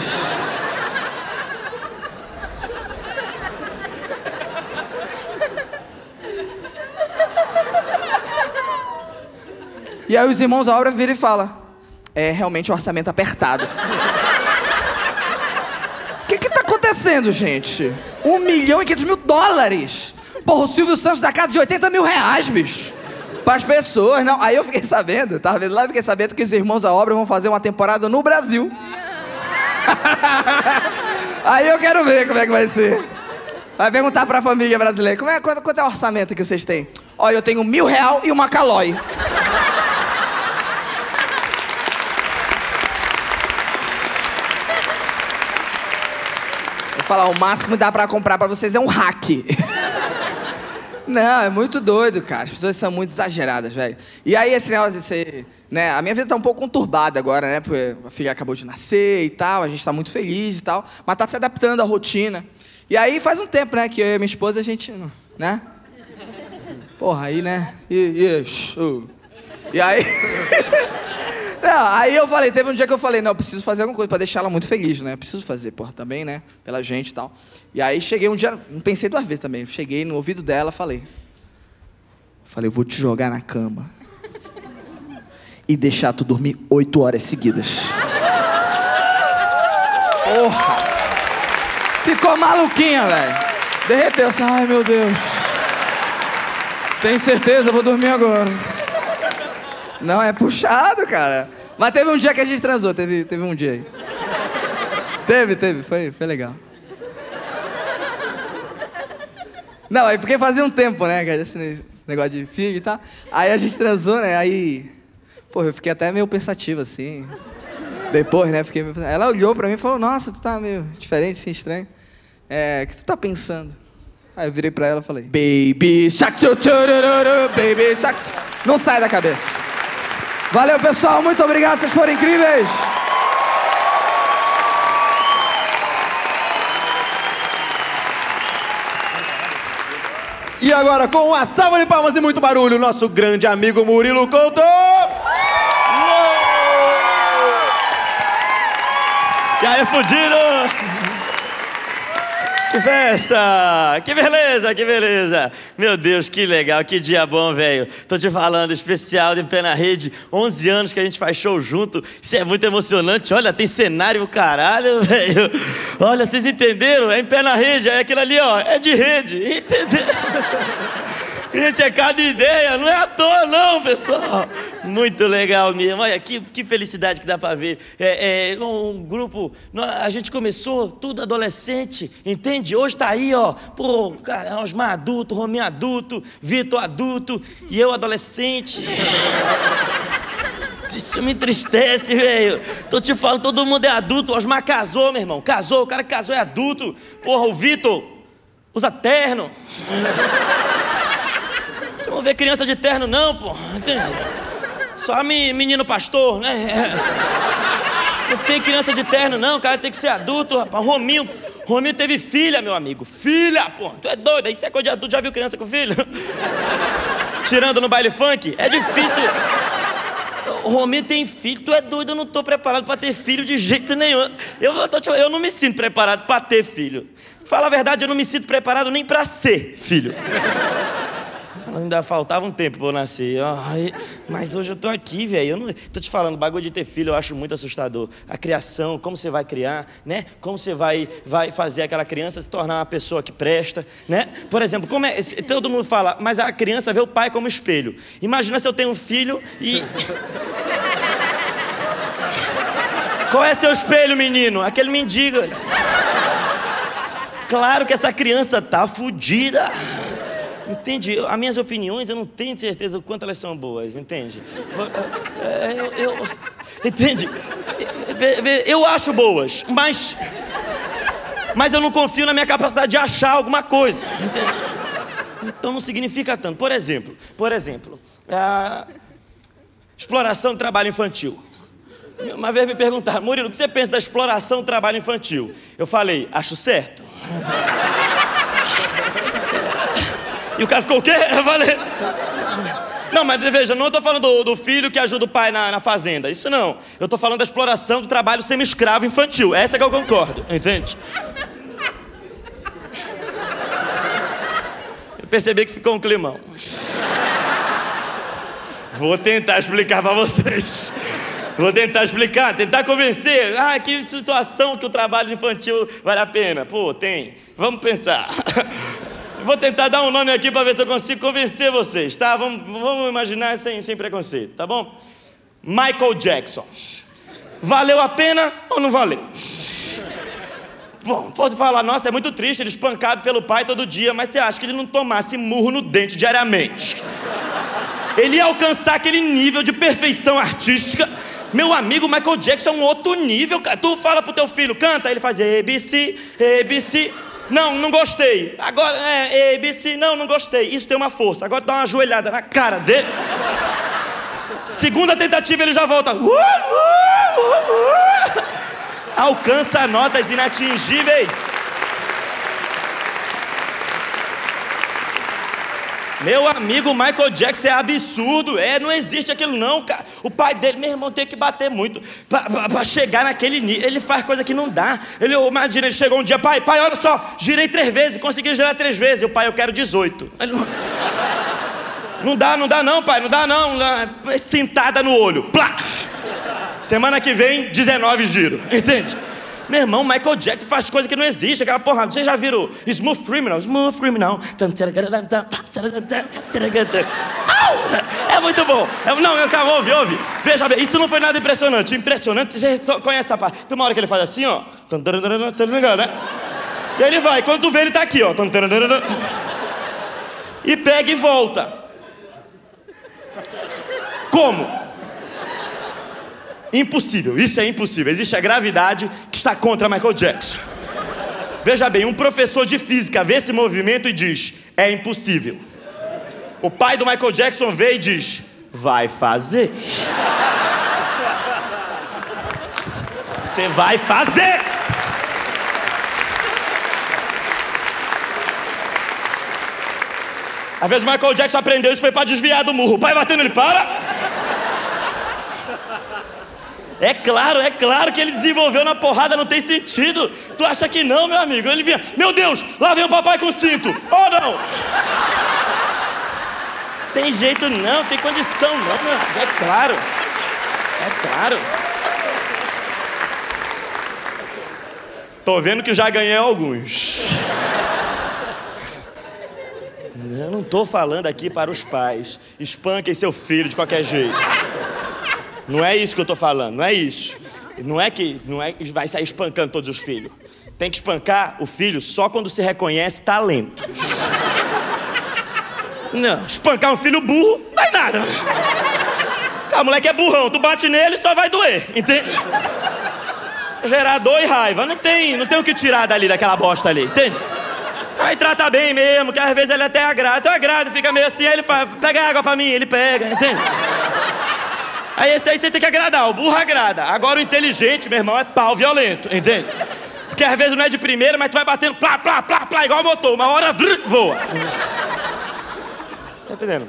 E aí os Irmãos à Obra viram e falam, é realmente um orçamento apertado. O que que tá acontecendo, gente? Um milhão e quinhentos mil dólares. Porra, o Silvio Santos dá casa de oitenta mil reais, bicho. Para as pessoas, não. Aí eu fiquei sabendo, tava vendo lá, fiquei sabendo que os Irmãos à Obra vão fazer uma temporada no Brasil. Aí eu quero ver como é que vai ser. Vai perguntar pra família brasileira, como é, quanto, quanto é o orçamento que vocês têm? Ó, eu tenho mil real e uma calói. Falar, o máximo que dá pra comprar pra vocês é um hack. Não, é muito doido, cara. As pessoas são muito exageradas, velho. E aí esse negócio de ser, né? A minha vida tá um pouco conturbada agora, né? Porque a filha acabou de nascer e tal, a gente tá muito feliz e tal, mas tá se adaptando à rotina. E aí faz um tempo, né, que eu e a minha esposa, a gente, né? Porra, aí, né? E, e, uh. e aí... Não, aí eu falei, teve um dia que eu falei, não, eu preciso fazer alguma coisa pra deixar ela muito feliz, né? Eu preciso fazer, porra, também, né? Pela gente e tal. E aí cheguei um dia, não pensei duas vezes também, cheguei no ouvido dela, falei. Falei, eu vou te jogar na cama e deixar tu dormir oito horas seguidas. Porra! Ficou maluquinha, velho. Derreteu assim, ai meu Deus. Tem certeza? Eu vou dormir agora. Não, é puxado, cara. Mas teve um dia que a gente transou, teve, teve um dia aí. Teve, teve, foi, foi legal. Não, é porque fazia um tempo, né, cara, esse negócio de filho e tal. Aí a gente transou, né, aí... Pô, eu fiquei até meio pensativo, assim. Depois, né, fiquei meio... Ela olhou pra mim e falou, nossa, tu tá meio diferente, assim, estranho. É, o que tu tá pensando? Aí eu virei pra ela e falei... Baby shark, baby shark. Não sai da cabeça. Valeu, pessoal. Muito obrigado. Vocês foram incríveis. E agora, com uma salva de palmas e muito barulho, nosso grande amigo Murilo Couto. E aí, fudido! Que festa! Que beleza, que beleza! Meu Deus, que legal, que dia bom, velho. Tô te falando, especial de Pé na Rede, onze anos que a gente faz show junto. Isso é muito emocionante. Olha, tem cenário, caralho, velho. Olha, vocês entenderam? É em Pé na Rede, é aquilo ali, ó, é de rede. Entendeu? Gente, é cada ideia, não é à toa não, pessoal. Muito legal mesmo. Olha, que, que felicidade que dá pra ver. É, é um grupo, a gente começou tudo adolescente, entende? Hoje tá aí, ó, pô, Osmar adulto, Rominho adulto, Vitor adulto e eu adolescente. Isso me entristece, velho. Tô te falando, todo mundo é adulto. O Osmar casou, meu irmão, casou. O cara que casou é adulto. Porra, o Vitor usa terno. Você não vê criança de terno, não, pô. Entende? Só menino pastor, né? Não tem criança de terno, não. O cara tem que ser adulto, rapaz. Rominho, Rominho teve filha, meu amigo. Filha, pô. Tu é doido. Isso é coisa de adulto. Já viu criança com filho? Tirando no baile funk? É difícil. O Rominho tem filho. Tu é doido. Eu não tô preparado pra ter filho de jeito nenhum. Eu, eu, tô, eu não me sinto preparado pra ter filho. Fala a verdade, eu não me sinto preparado nem pra ser filho. Ainda faltava um tempo pra eu nascer. Ai, mas hoje eu tô aqui, velho. Eu não... Tô te falando, o bagulho de ter filho eu acho muito assustador. A criação, como você vai criar, né? Como você vai, vai fazer aquela criança se tornar uma pessoa que presta, né? Por exemplo, como é... todo mundo fala, mas a criança vê o pai como espelho. Imagina se eu tenho um filho e... Qual é seu espelho, menino? Aquele mendigo. Claro que essa criança tá fodida. Entende? As minhas opiniões, eu não tenho certeza o quanto elas são boas, entende? Eu, eu, eu, entende? Eu acho boas, mas... Mas eu não confio na minha capacidade de achar alguma coisa, entende? Então não significa tanto. Por exemplo, por exemplo, a exploração do trabalho infantil. Uma vez me perguntaram, Murilo, o que você pensa da exploração do trabalho infantil? Eu falei, acho certo. E o cara ficou o quê? Eu falei... Não, mas veja, eu não estou falando do, do filho que ajuda o pai na, na fazenda. Isso não. Eu estou falando da exploração do trabalho semi-escravo infantil. Essa é que eu concordo, entende? Eu percebi que ficou um climão. Vou tentar explicar para vocês. Vou tentar explicar, tentar convencer. Ah, que situação que o trabalho infantil vale a pena. Pô, tem. Vamos pensar. Vou tentar dar um nome aqui para ver se eu consigo convencer vocês, tá? Vamos, vamos imaginar sem, sem preconceito, tá bom? Michael Jackson. Valeu a pena ou não valeu? Bom, pode falar, nossa, é muito triste, ele espancado pelo pai todo dia, mas você acha que ele não tomasse murro no dente diariamente? Ele ia alcançar aquele nível de perfeição artística. Meu amigo, Michael Jackson é um outro nível, cara. Tu fala pro teu filho, canta, ele faz A B C, A B C... Não, não gostei. Agora, é, A B C, não, não gostei. Isso tem uma força. Agora dá uma ajoelhada na cara dele. Segunda tentativa, ele já volta. Uh, uh, uh, uh. Alcança notas inatingíveis. Meu amigo, Michael Jackson é absurdo. É, não existe aquilo não, cara. O pai dele, meu irmão, tem que bater muito pra, pra, pra chegar naquele nível. Ele faz coisa que não dá. Ele, imagina, ele chegou um dia, pai, pai, olha só, girei três vezes, consegui girar três vezes. E o pai, eu quero dezoito. Ele, não, não dá, não dá não, pai, não dá não. Sentada no olho, plá. Semana que vem, dezenove giro, entende? Meu irmão, Michael Jackson faz coisa que não existe, aquela porra. Vocês já viram Smooth Criminal? Smooth Criminal. É muito bom. Não, eu calma, ouve, ouve. Veja bem, isso não foi nada impressionante. Impressionante, você só conhece essa parte. Tem uma hora que ele faz assim, ó. E aí ele vai, quando tu vê, ele tá aqui, ó. E pega e volta. Como? Impossível, isso é impossível. Existe a gravidade que está contra Michael Jackson. Veja bem, um professor de física vê esse movimento e diz, é impossível. O pai do Michael Jackson vê e diz, vai fazer. Você vai fazer. Às vezes o Michael Jackson aprendeu isso, foi para desviar do murro. O pai batendo, ele para. É claro, é claro que ele desenvolveu na porrada, não tem sentido. Tu acha que não, meu amigo? Ele vinha, meu Deus, lá vem o papai com cinto. Oh, não! Tem jeito não, tem condição não, meu amigo. É claro. É claro. Tô vendo que já ganhei alguns. Eu não tô falando aqui para os pais. Espanquem seu filho de qualquer jeito. Não é isso que eu tô falando, não é isso. Não é que não é que vai sair espancando todos os filhos. Tem que espancar o filho só quando se reconhece talento. Não, espancar um filho burro, não dá nada. O moleque é burrão, tu bate nele só vai doer, entende? Gerar dor e raiva, não tem, não tem o que tirar dali, daquela bosta ali, entende? Aí trata bem mesmo, que às vezes ele até agrada, então agrada, fica meio assim, aí ele fala, pega água pra mim, ele pega, entende? Aí esse aí você tem que agradar, o burro agrada. Agora o inteligente, meu irmão, é pau violento, entende? Porque às vezes não é de primeira, mas tu vai batendo plá, plá, plá, plá, igual o motor. Uma hora, vrr, voa. Tá entendendo?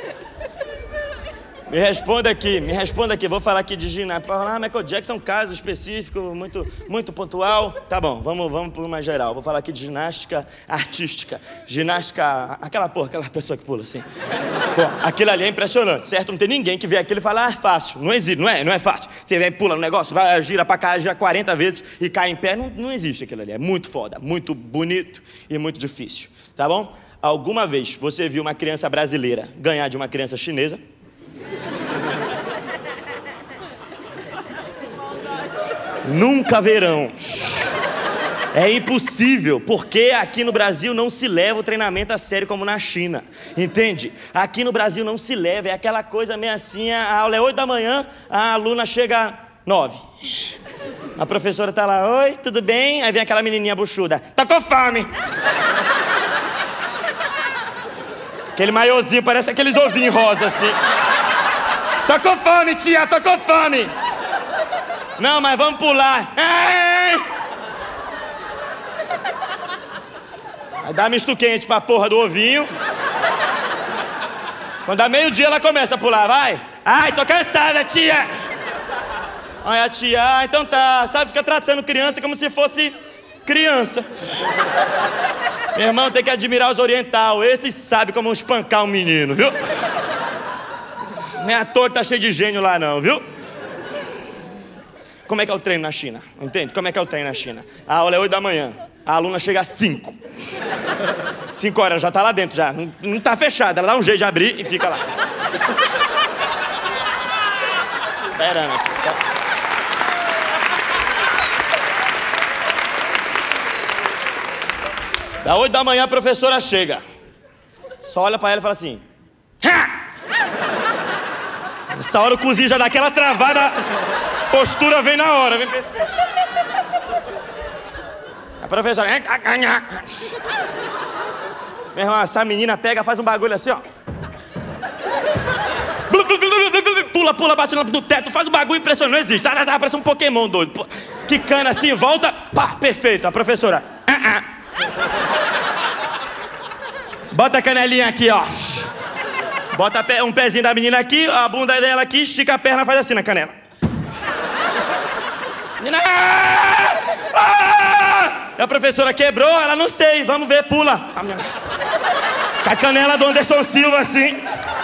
Me responda aqui, me responda aqui. Vou falar aqui de ginástica. Falar, ah, Michael Jackson é um caso específico, muito, muito pontual. Tá bom, vamos, vamos por uma geral. Vou falar aqui de ginástica artística. Ginástica, aquela porra, aquela pessoa que pula assim. Pô, aquilo ali é impressionante, certo? Não tem ninguém que vê aquilo e fala, ah, é fácil. Não existe, não é? Não é fácil. Você vem, pula no negócio, vai, gira pra cá, gira quarenta vezes e cai em pé. Não, não existe aquilo ali. É muito foda, muito bonito e muito difícil. Tá bom? Alguma vez você viu uma criança brasileira ganhar de uma criança chinesa? Nunca verão. É impossível, porque aqui no Brasil não se leva o treinamento a sério como na China, entende? Aqui no Brasil não se leva, é aquela coisa meio assim, a aula é oito da manhã, a aluna chega nove. A professora tá lá, oi, tudo bem? Aí vem aquela menininha buchuda, tá com fome. Aquele maiozinho, parece aqueles ovinhos rosa assim. Tô com fome, tia, tô com fome. Não, mas vamos pular. Ai! Aí dá misto quente pra porra do ovinho. Quando dá meio-dia ela começa a pular, vai. Ai, tô cansada, tia. Aí a tia, ah, então tá. Sabe, fica tratando criança como se fosse criança. Meu irmão, tem que admirar os oriental. Esses sabem como espancar um menino, viu? Não é à toa que tá cheio de gênio lá não, viu? Como é que é o treino na China? Entende? Como é que é o treino na China? A aula é oito da manhã. A aluna chega às cinco. cinco horas, já tá lá dentro já. Não, não tá fechada. Ela dá um jeito de abrir e fica lá. Esperando aqui, tá? Da oito da manhã a professora chega. Só olha pra ela e fala assim. Ha! Essa hora o cozinho já dá aquela travada. Postura vem na hora, vem perfeito. A professora. Meu irmão, essa menina pega, faz um bagulho assim, ó. Pula, pula, bate no teto, faz um bagulho impressionante, não existe. Tá, tá, tá, parece um Pokémon doido. Quicando assim, volta, pá, perfeito. A professora. Bota a canelinha aqui, ó. Bota um pezinho da menina aqui, a bunda dela aqui, estica a perna, faz assim na canela. Menina! Ah! A professora quebrou, ela não sei, vamos ver, pula. Com a canela do Anderson Silva assim.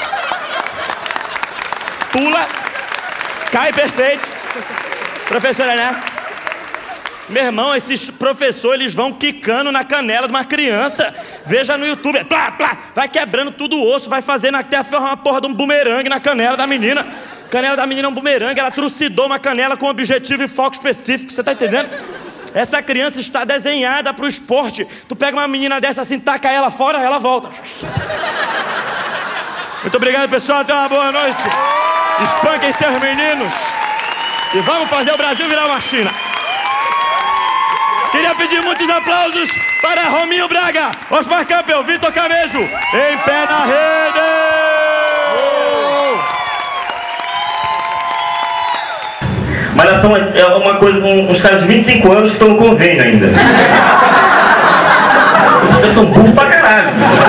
Pula, cai perfeito. Professora, né? Meu irmão, esses professores, eles vão quicando na canela de uma criança. Veja no YouTube, plá, plá, vai quebrando tudo o osso, vai fazendo até uma porra de um bumerangue na canela da menina. A canela da menina é um bumerangue, ela trucidou uma canela com objetivo e foco específico, você tá entendendo? Essa criança está desenhada pro esporte. Tu pega uma menina dessa assim, taca ela fora, ela volta. Muito obrigado, pessoal, tenham uma boa noite. Espanquem seus meninos e vamos fazer o Brasil virar uma China. Queria pedir muitos aplausos para Rominho Braga, Osmar Campbell, Vitor Camejo, em pé na rede! Malhação é uma coisa com uns caras de vinte e cinco anos que estão no convênio ainda. Os caras são burros pra caralho.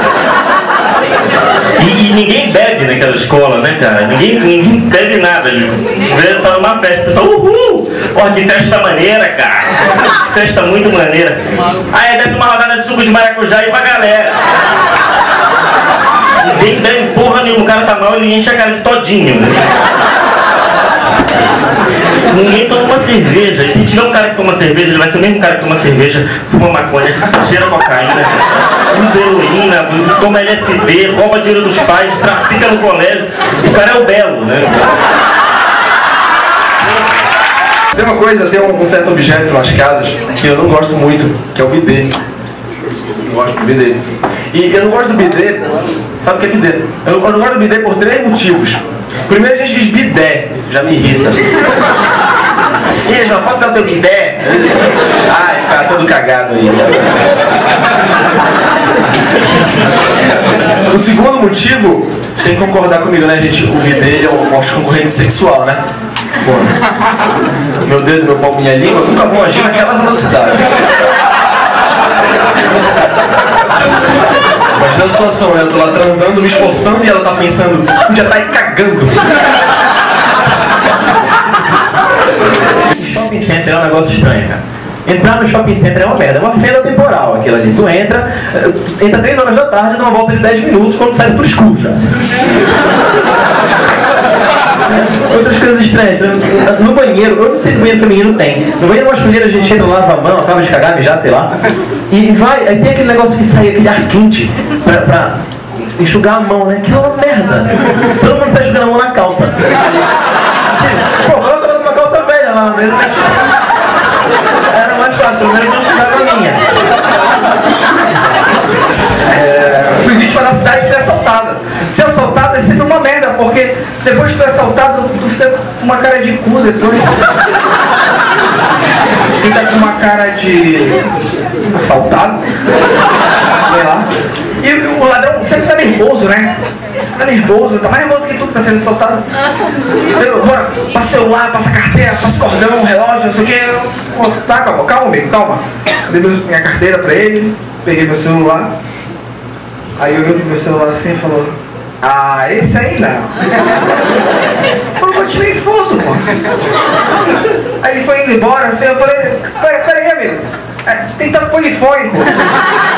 E, e ninguém bebe naquela escola, né, cara? Ninguém, ninguém bebe nada. Vê, tá numa festa, o pessoal, uhul! Ó, que festa maneira, cara. Que festa muito maneira. Aí desce uma rodada de suco de maracujá aí pra galera. Ninguém bebe porra nenhuma, o cara tá mal, ele enche a cara de todinho. Né? Ninguém toma uma cerveja. E se tiver um cara que toma cerveja, ele vai ser o mesmo cara que toma cerveja, fuma maconha, cheira cocaína, usa heroína, toma L S D, rouba dinheiro dos pais, trafica no colégio. O cara é o belo, né? Tem uma coisa, tem um, um certo objeto nas casas que eu não gosto muito, que é o bidê. Eu não gosto do bidê. E eu não gosto do bidê, sabe o que é bidê? Eu, eu não gosto do bidê por três motivos. Primeiro a gente diz bidé, isso já me irrita. E aí, João, posso usar o teu bidé? Ai, fica todo cagado aí. O segundo motivo, sem concordar comigo, né, gente? O bidê é um forte concorrente sexual, né? Pô, meu dedo, meu pau, minha língua nunca vão agir naquela velocidade. Imagina a situação, né? Eu tô lá transando, me esforçando e ela tá pensando, podia tá aí cagando. O shopping center é um negócio estranho, cara. Entrar no shopping center é uma merda, é uma fenda temporal aquilo ali. Tu entra, tu entra três horas da tarde, dá uma volta de dez minutos, quando sai pro escuro já. Outras coisas estranhas. No banheiro, eu não sei se banheiro feminino tem. No banheiro masculino a gente entra, lava a mão, acaba de cagar, mijar, sei lá. E vai, aí tem aquele negócio que sai, aquele ar quente pra, pra enxugar a mão, né? Aquilo é uma merda. Todo mundo sai enxugando a mão na calça. Pô, coloca uma calça velha lá mesmo. Era mais fácil, pelo menos não sujava a minha. Depois que tu é assaltado, tu fica com uma cara de cu depois. Fica com uma cara de... assaltado. Sei lá. E o ladrão sempre tá nervoso, né? Você tá nervoso, tá mais nervoso que tu que tá sendo assaltado. Eu, bora, passa o celular, passa a carteira, passa o cordão, o relógio, não sei o quê. Pô, tá, calma, calma, amigo, calma. Dei minha carteira pra ele, peguei meu celular. Aí eu olhei pro meu celular assim e falou: ah, esse aí não. Eu continuei fundo, pô. Aí ele foi indo embora assim, eu falei: peraí, peraí, amigo. É, tem toque polifônico.